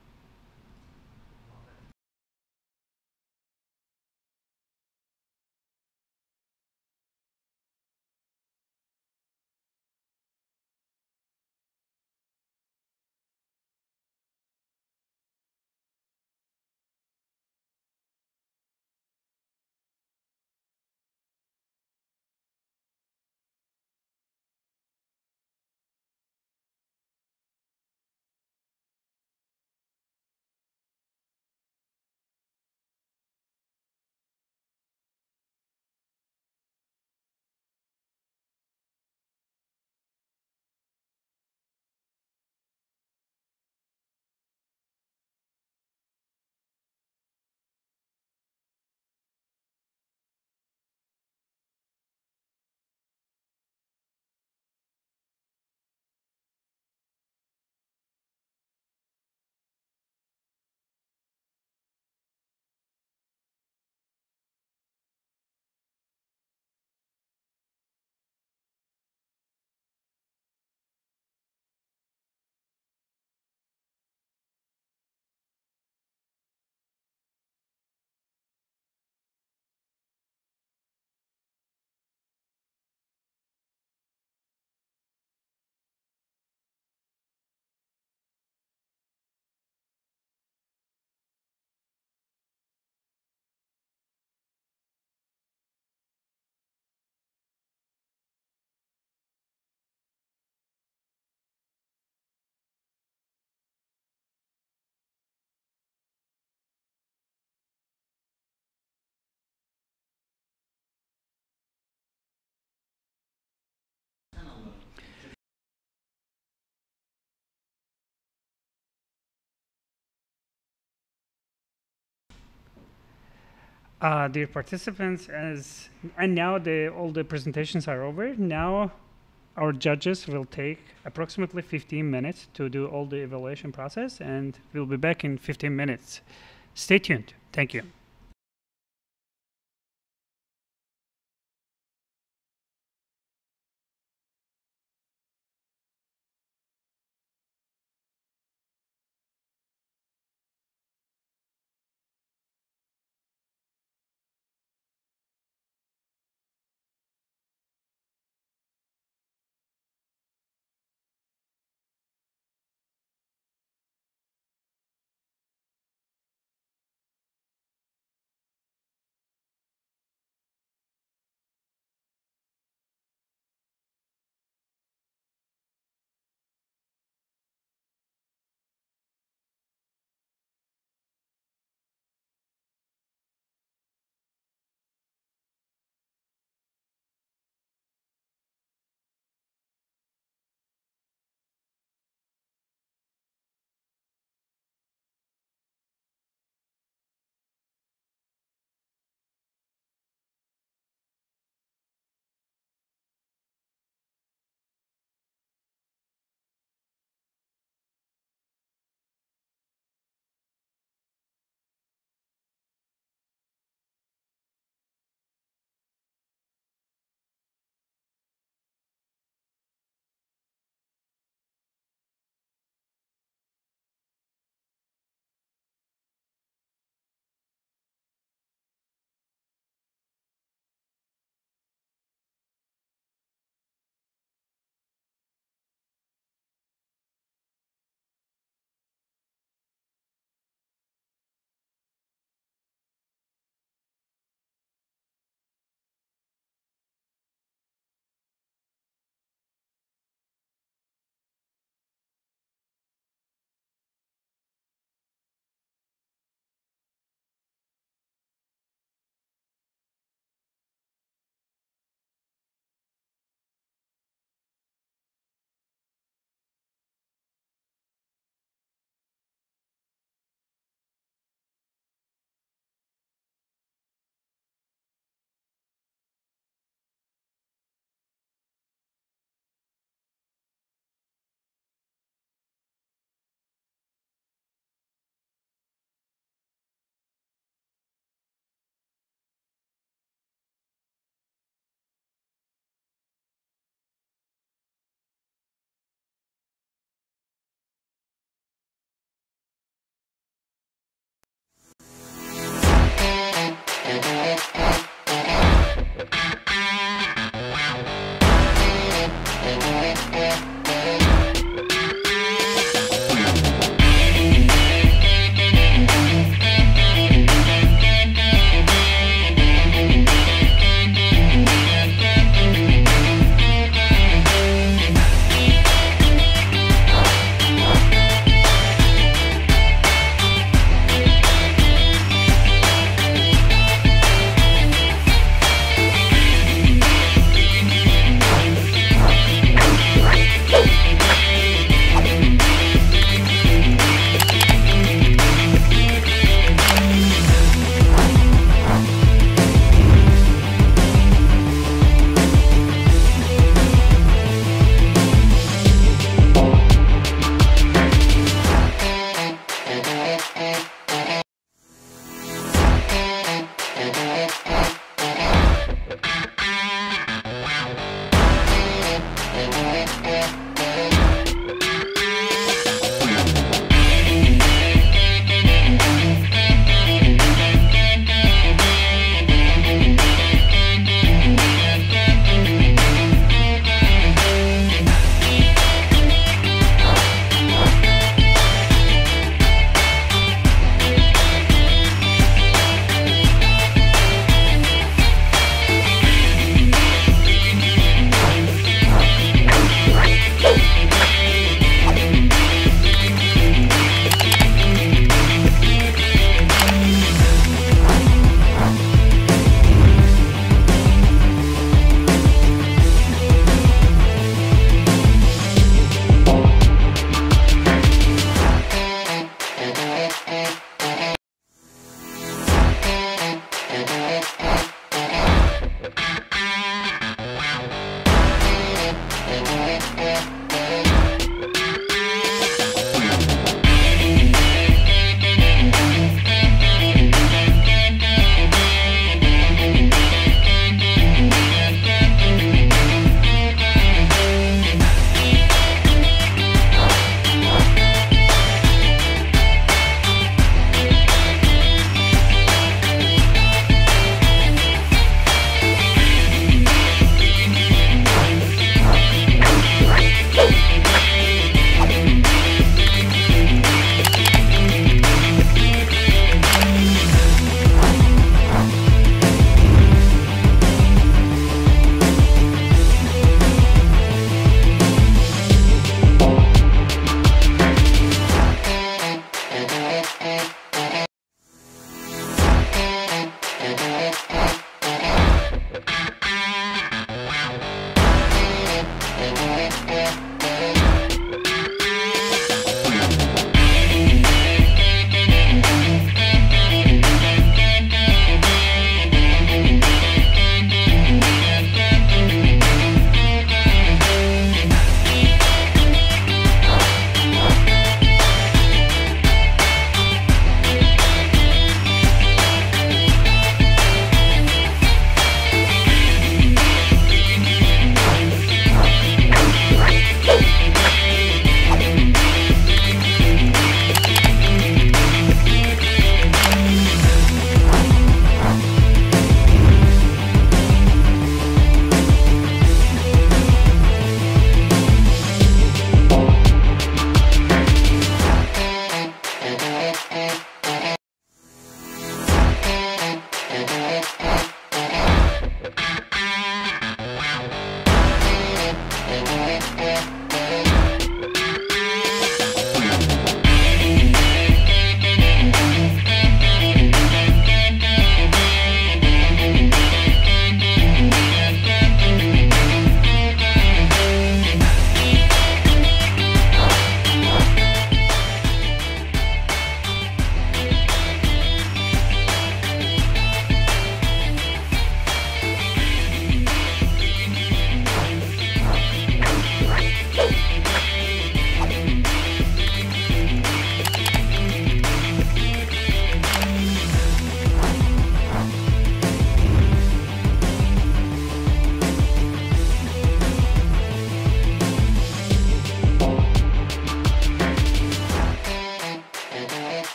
Dear participants, and now all the presentations are over. Now our judges will take approximately 15 minutes to do all the evaluation process, and we'll be back in 15 minutes. Stay tuned. Thank you.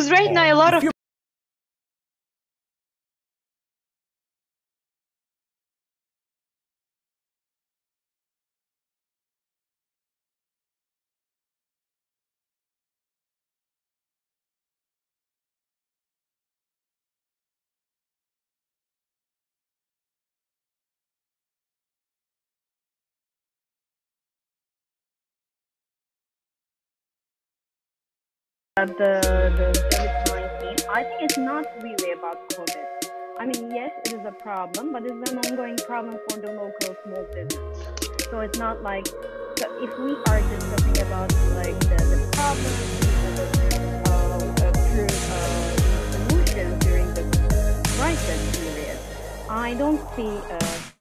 Because right now a lot of the COVID-19, I think it's not really about COVID. I mean, yes, it is a problem, but it's an ongoing problem for the local small business. So it's not like, so if we are discussing about like the problems through solutions during the crisis period, I don't see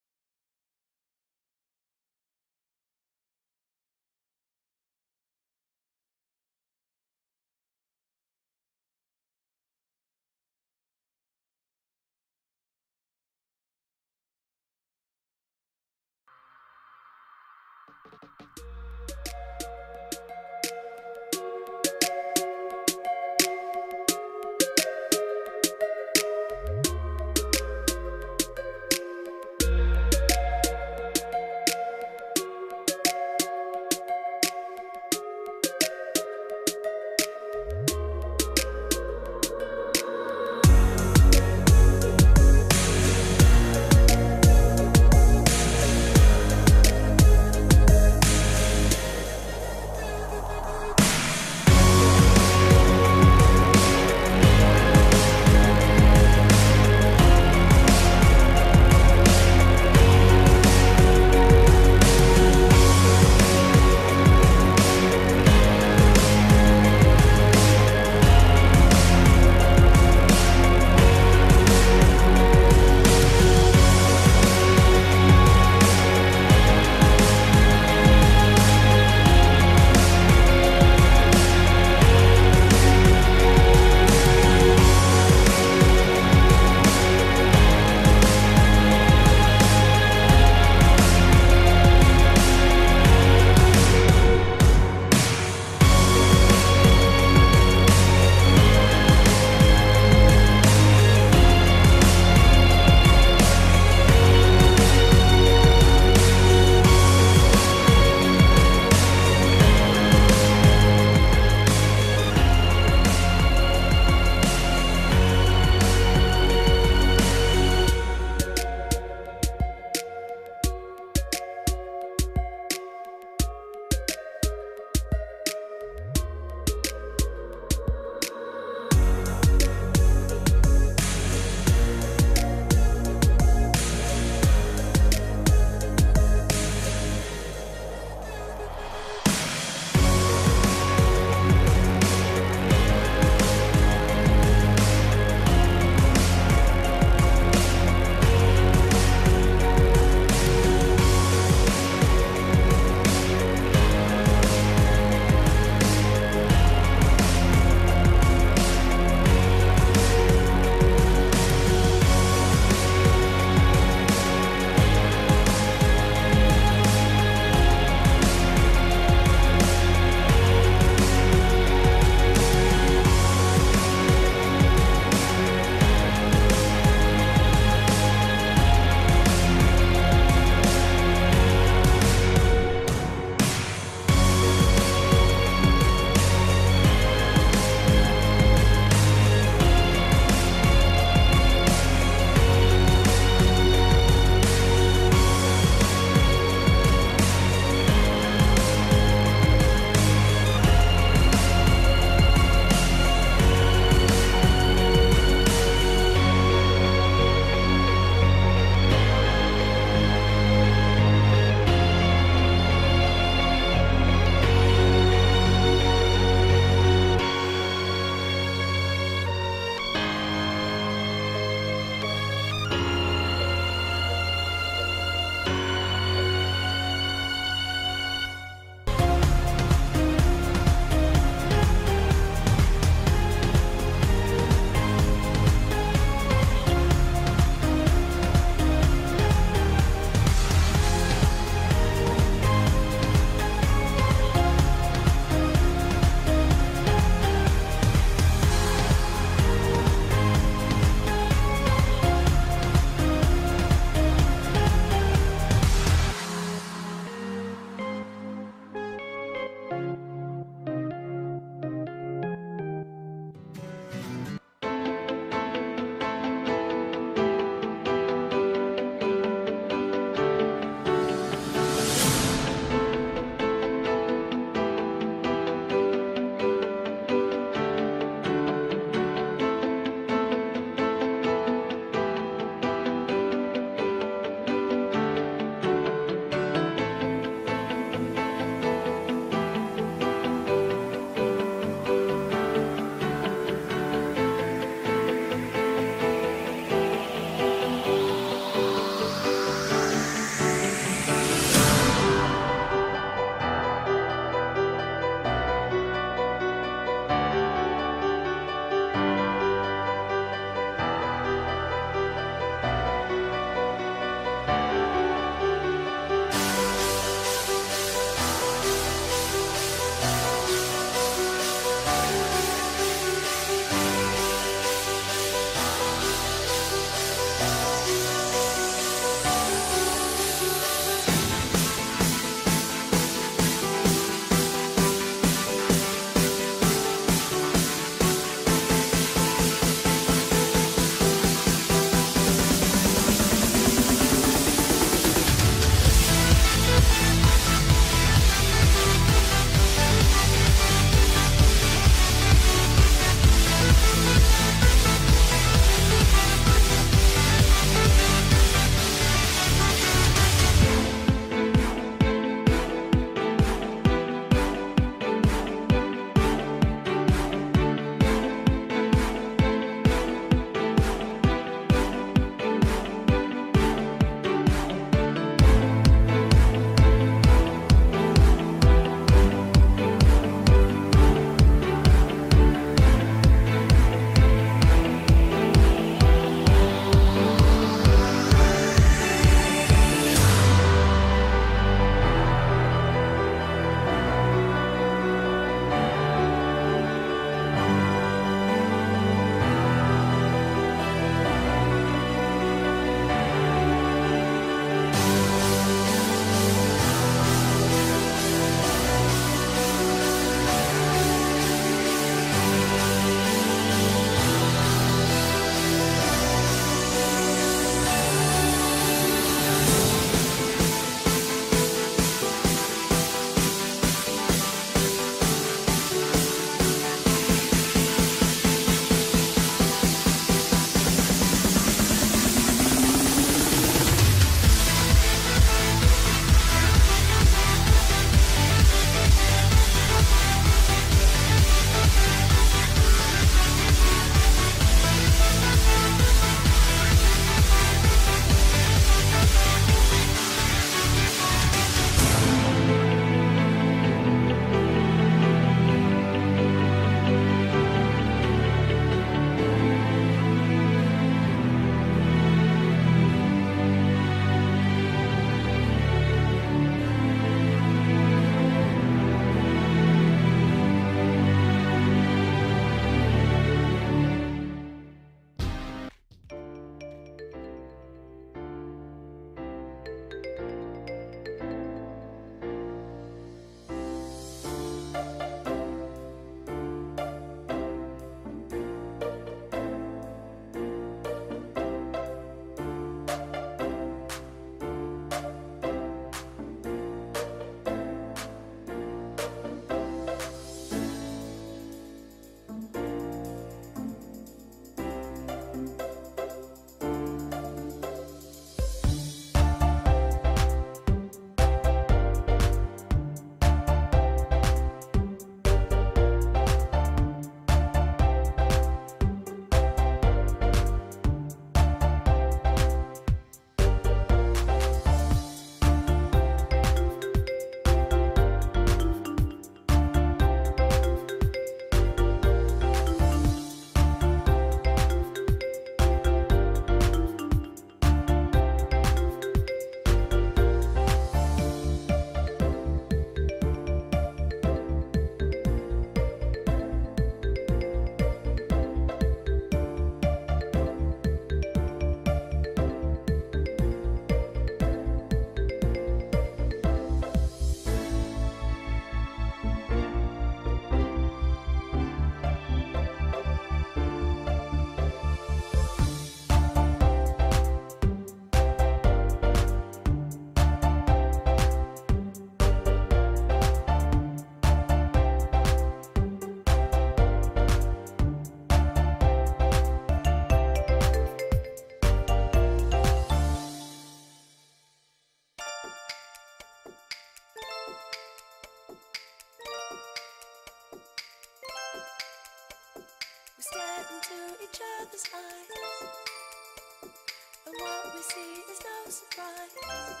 his eyes, and what we see is no surprise.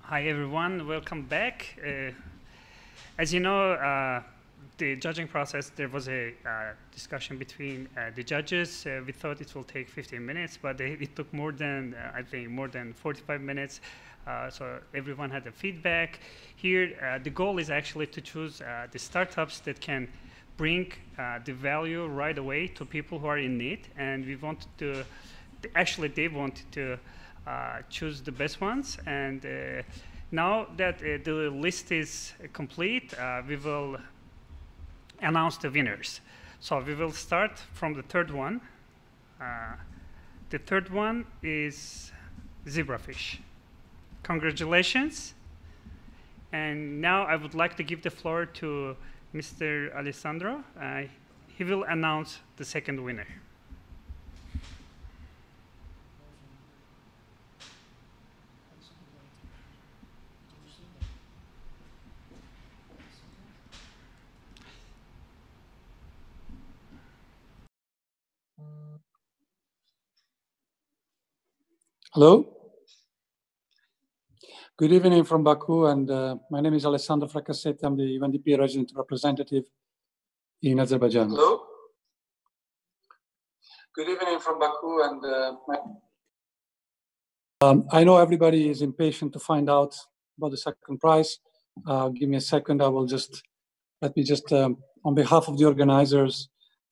Hi everyone, welcome back. As you know, the judging process, there was a discussion between the judges. We thought it will take 15 minutes, but it took more than, I think, more than 45 minutes. So everyone had a feedback. Here, the goal is actually to choose the startups that can bring the value right away to people who are in need. And we wanted to, actually they wanted to choose the best ones. And now that the list is complete, we will announce the winners. So we will start from the third one. The third one is zebrafish. Congratulations. And now I would like to give the floor to Mr. Alessandro. He will announce the second winner. Hello. Good evening from Baku, and my name is Alessandro Fracassetti. I'm the UNDP resident representative in Azerbaijan. Hello. Good evening from Baku, and I know everybody is impatient to find out about the second prize. Give me a second. I will just let me just on behalf of the organizers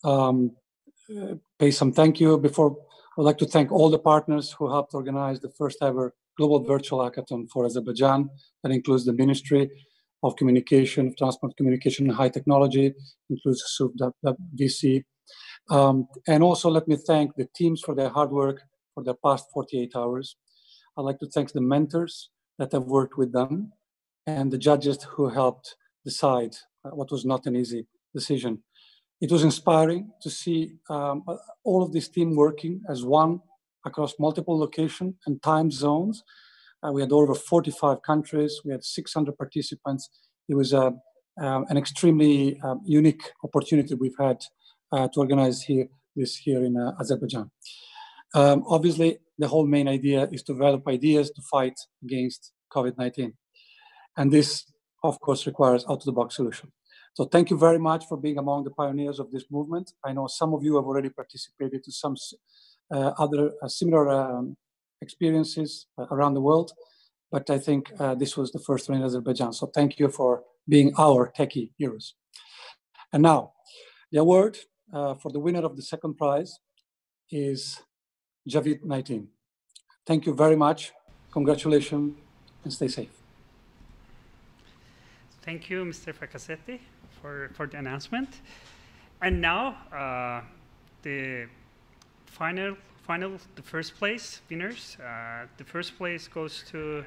pay some thank you. Before, I'd like to thank all the partners who helped organize the first ever global virtual hackathon for Azerbaijan. That includes the Ministry of Communication, Transport, Communication and High Technology, includes VC. And also let me thank the teams for their hard work for the past 48 hours. I'd like to thank the mentors that have worked with them and the judges who helped decide what was not an easy decision. It was inspiring to see all of this team working as one across multiple locations and time zones. We had over 45 countries. We had 600 participants. It was an extremely unique opportunity we've had to organize this here in Azerbaijan. Obviously, the whole main idea is to develop ideas to fight against COVID-19. And this, of course, requires out-of-the-box solution. So thank you very much for being among the pioneers of this movement. I know some of you have already participated to some other similar experiences around the world, but I think this was the first one in Azerbaijan. So thank you for being our techie heroes. And now, the award for the winner of the second prize is Javid-19. Thank you very much. Congratulations and stay safe. Thank you, Mr. Fracassetti, for the announcement. And now, the the first place winners. The first place goes to.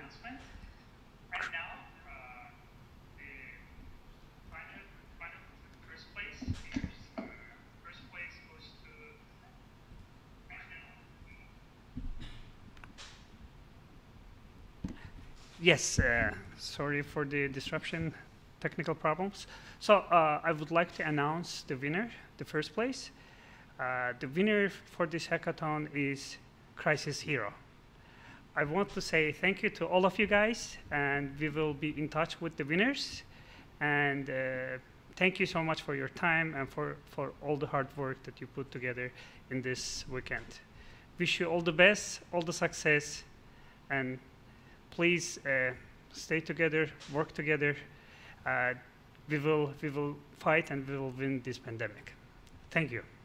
Yes, sorry for the disruption, technical problems. So I would like to announce the winner, the first place. The winner for this hackathon is Crisis Hero. I want to say thank you to all of you guys, and we will be in touch with the winners. And thank you so much for your time and for all the hard work that you put together in this weekend. Wish you all the best, all the success, and please stay together, work together. We will fight and we will win this pandemic. Thank you.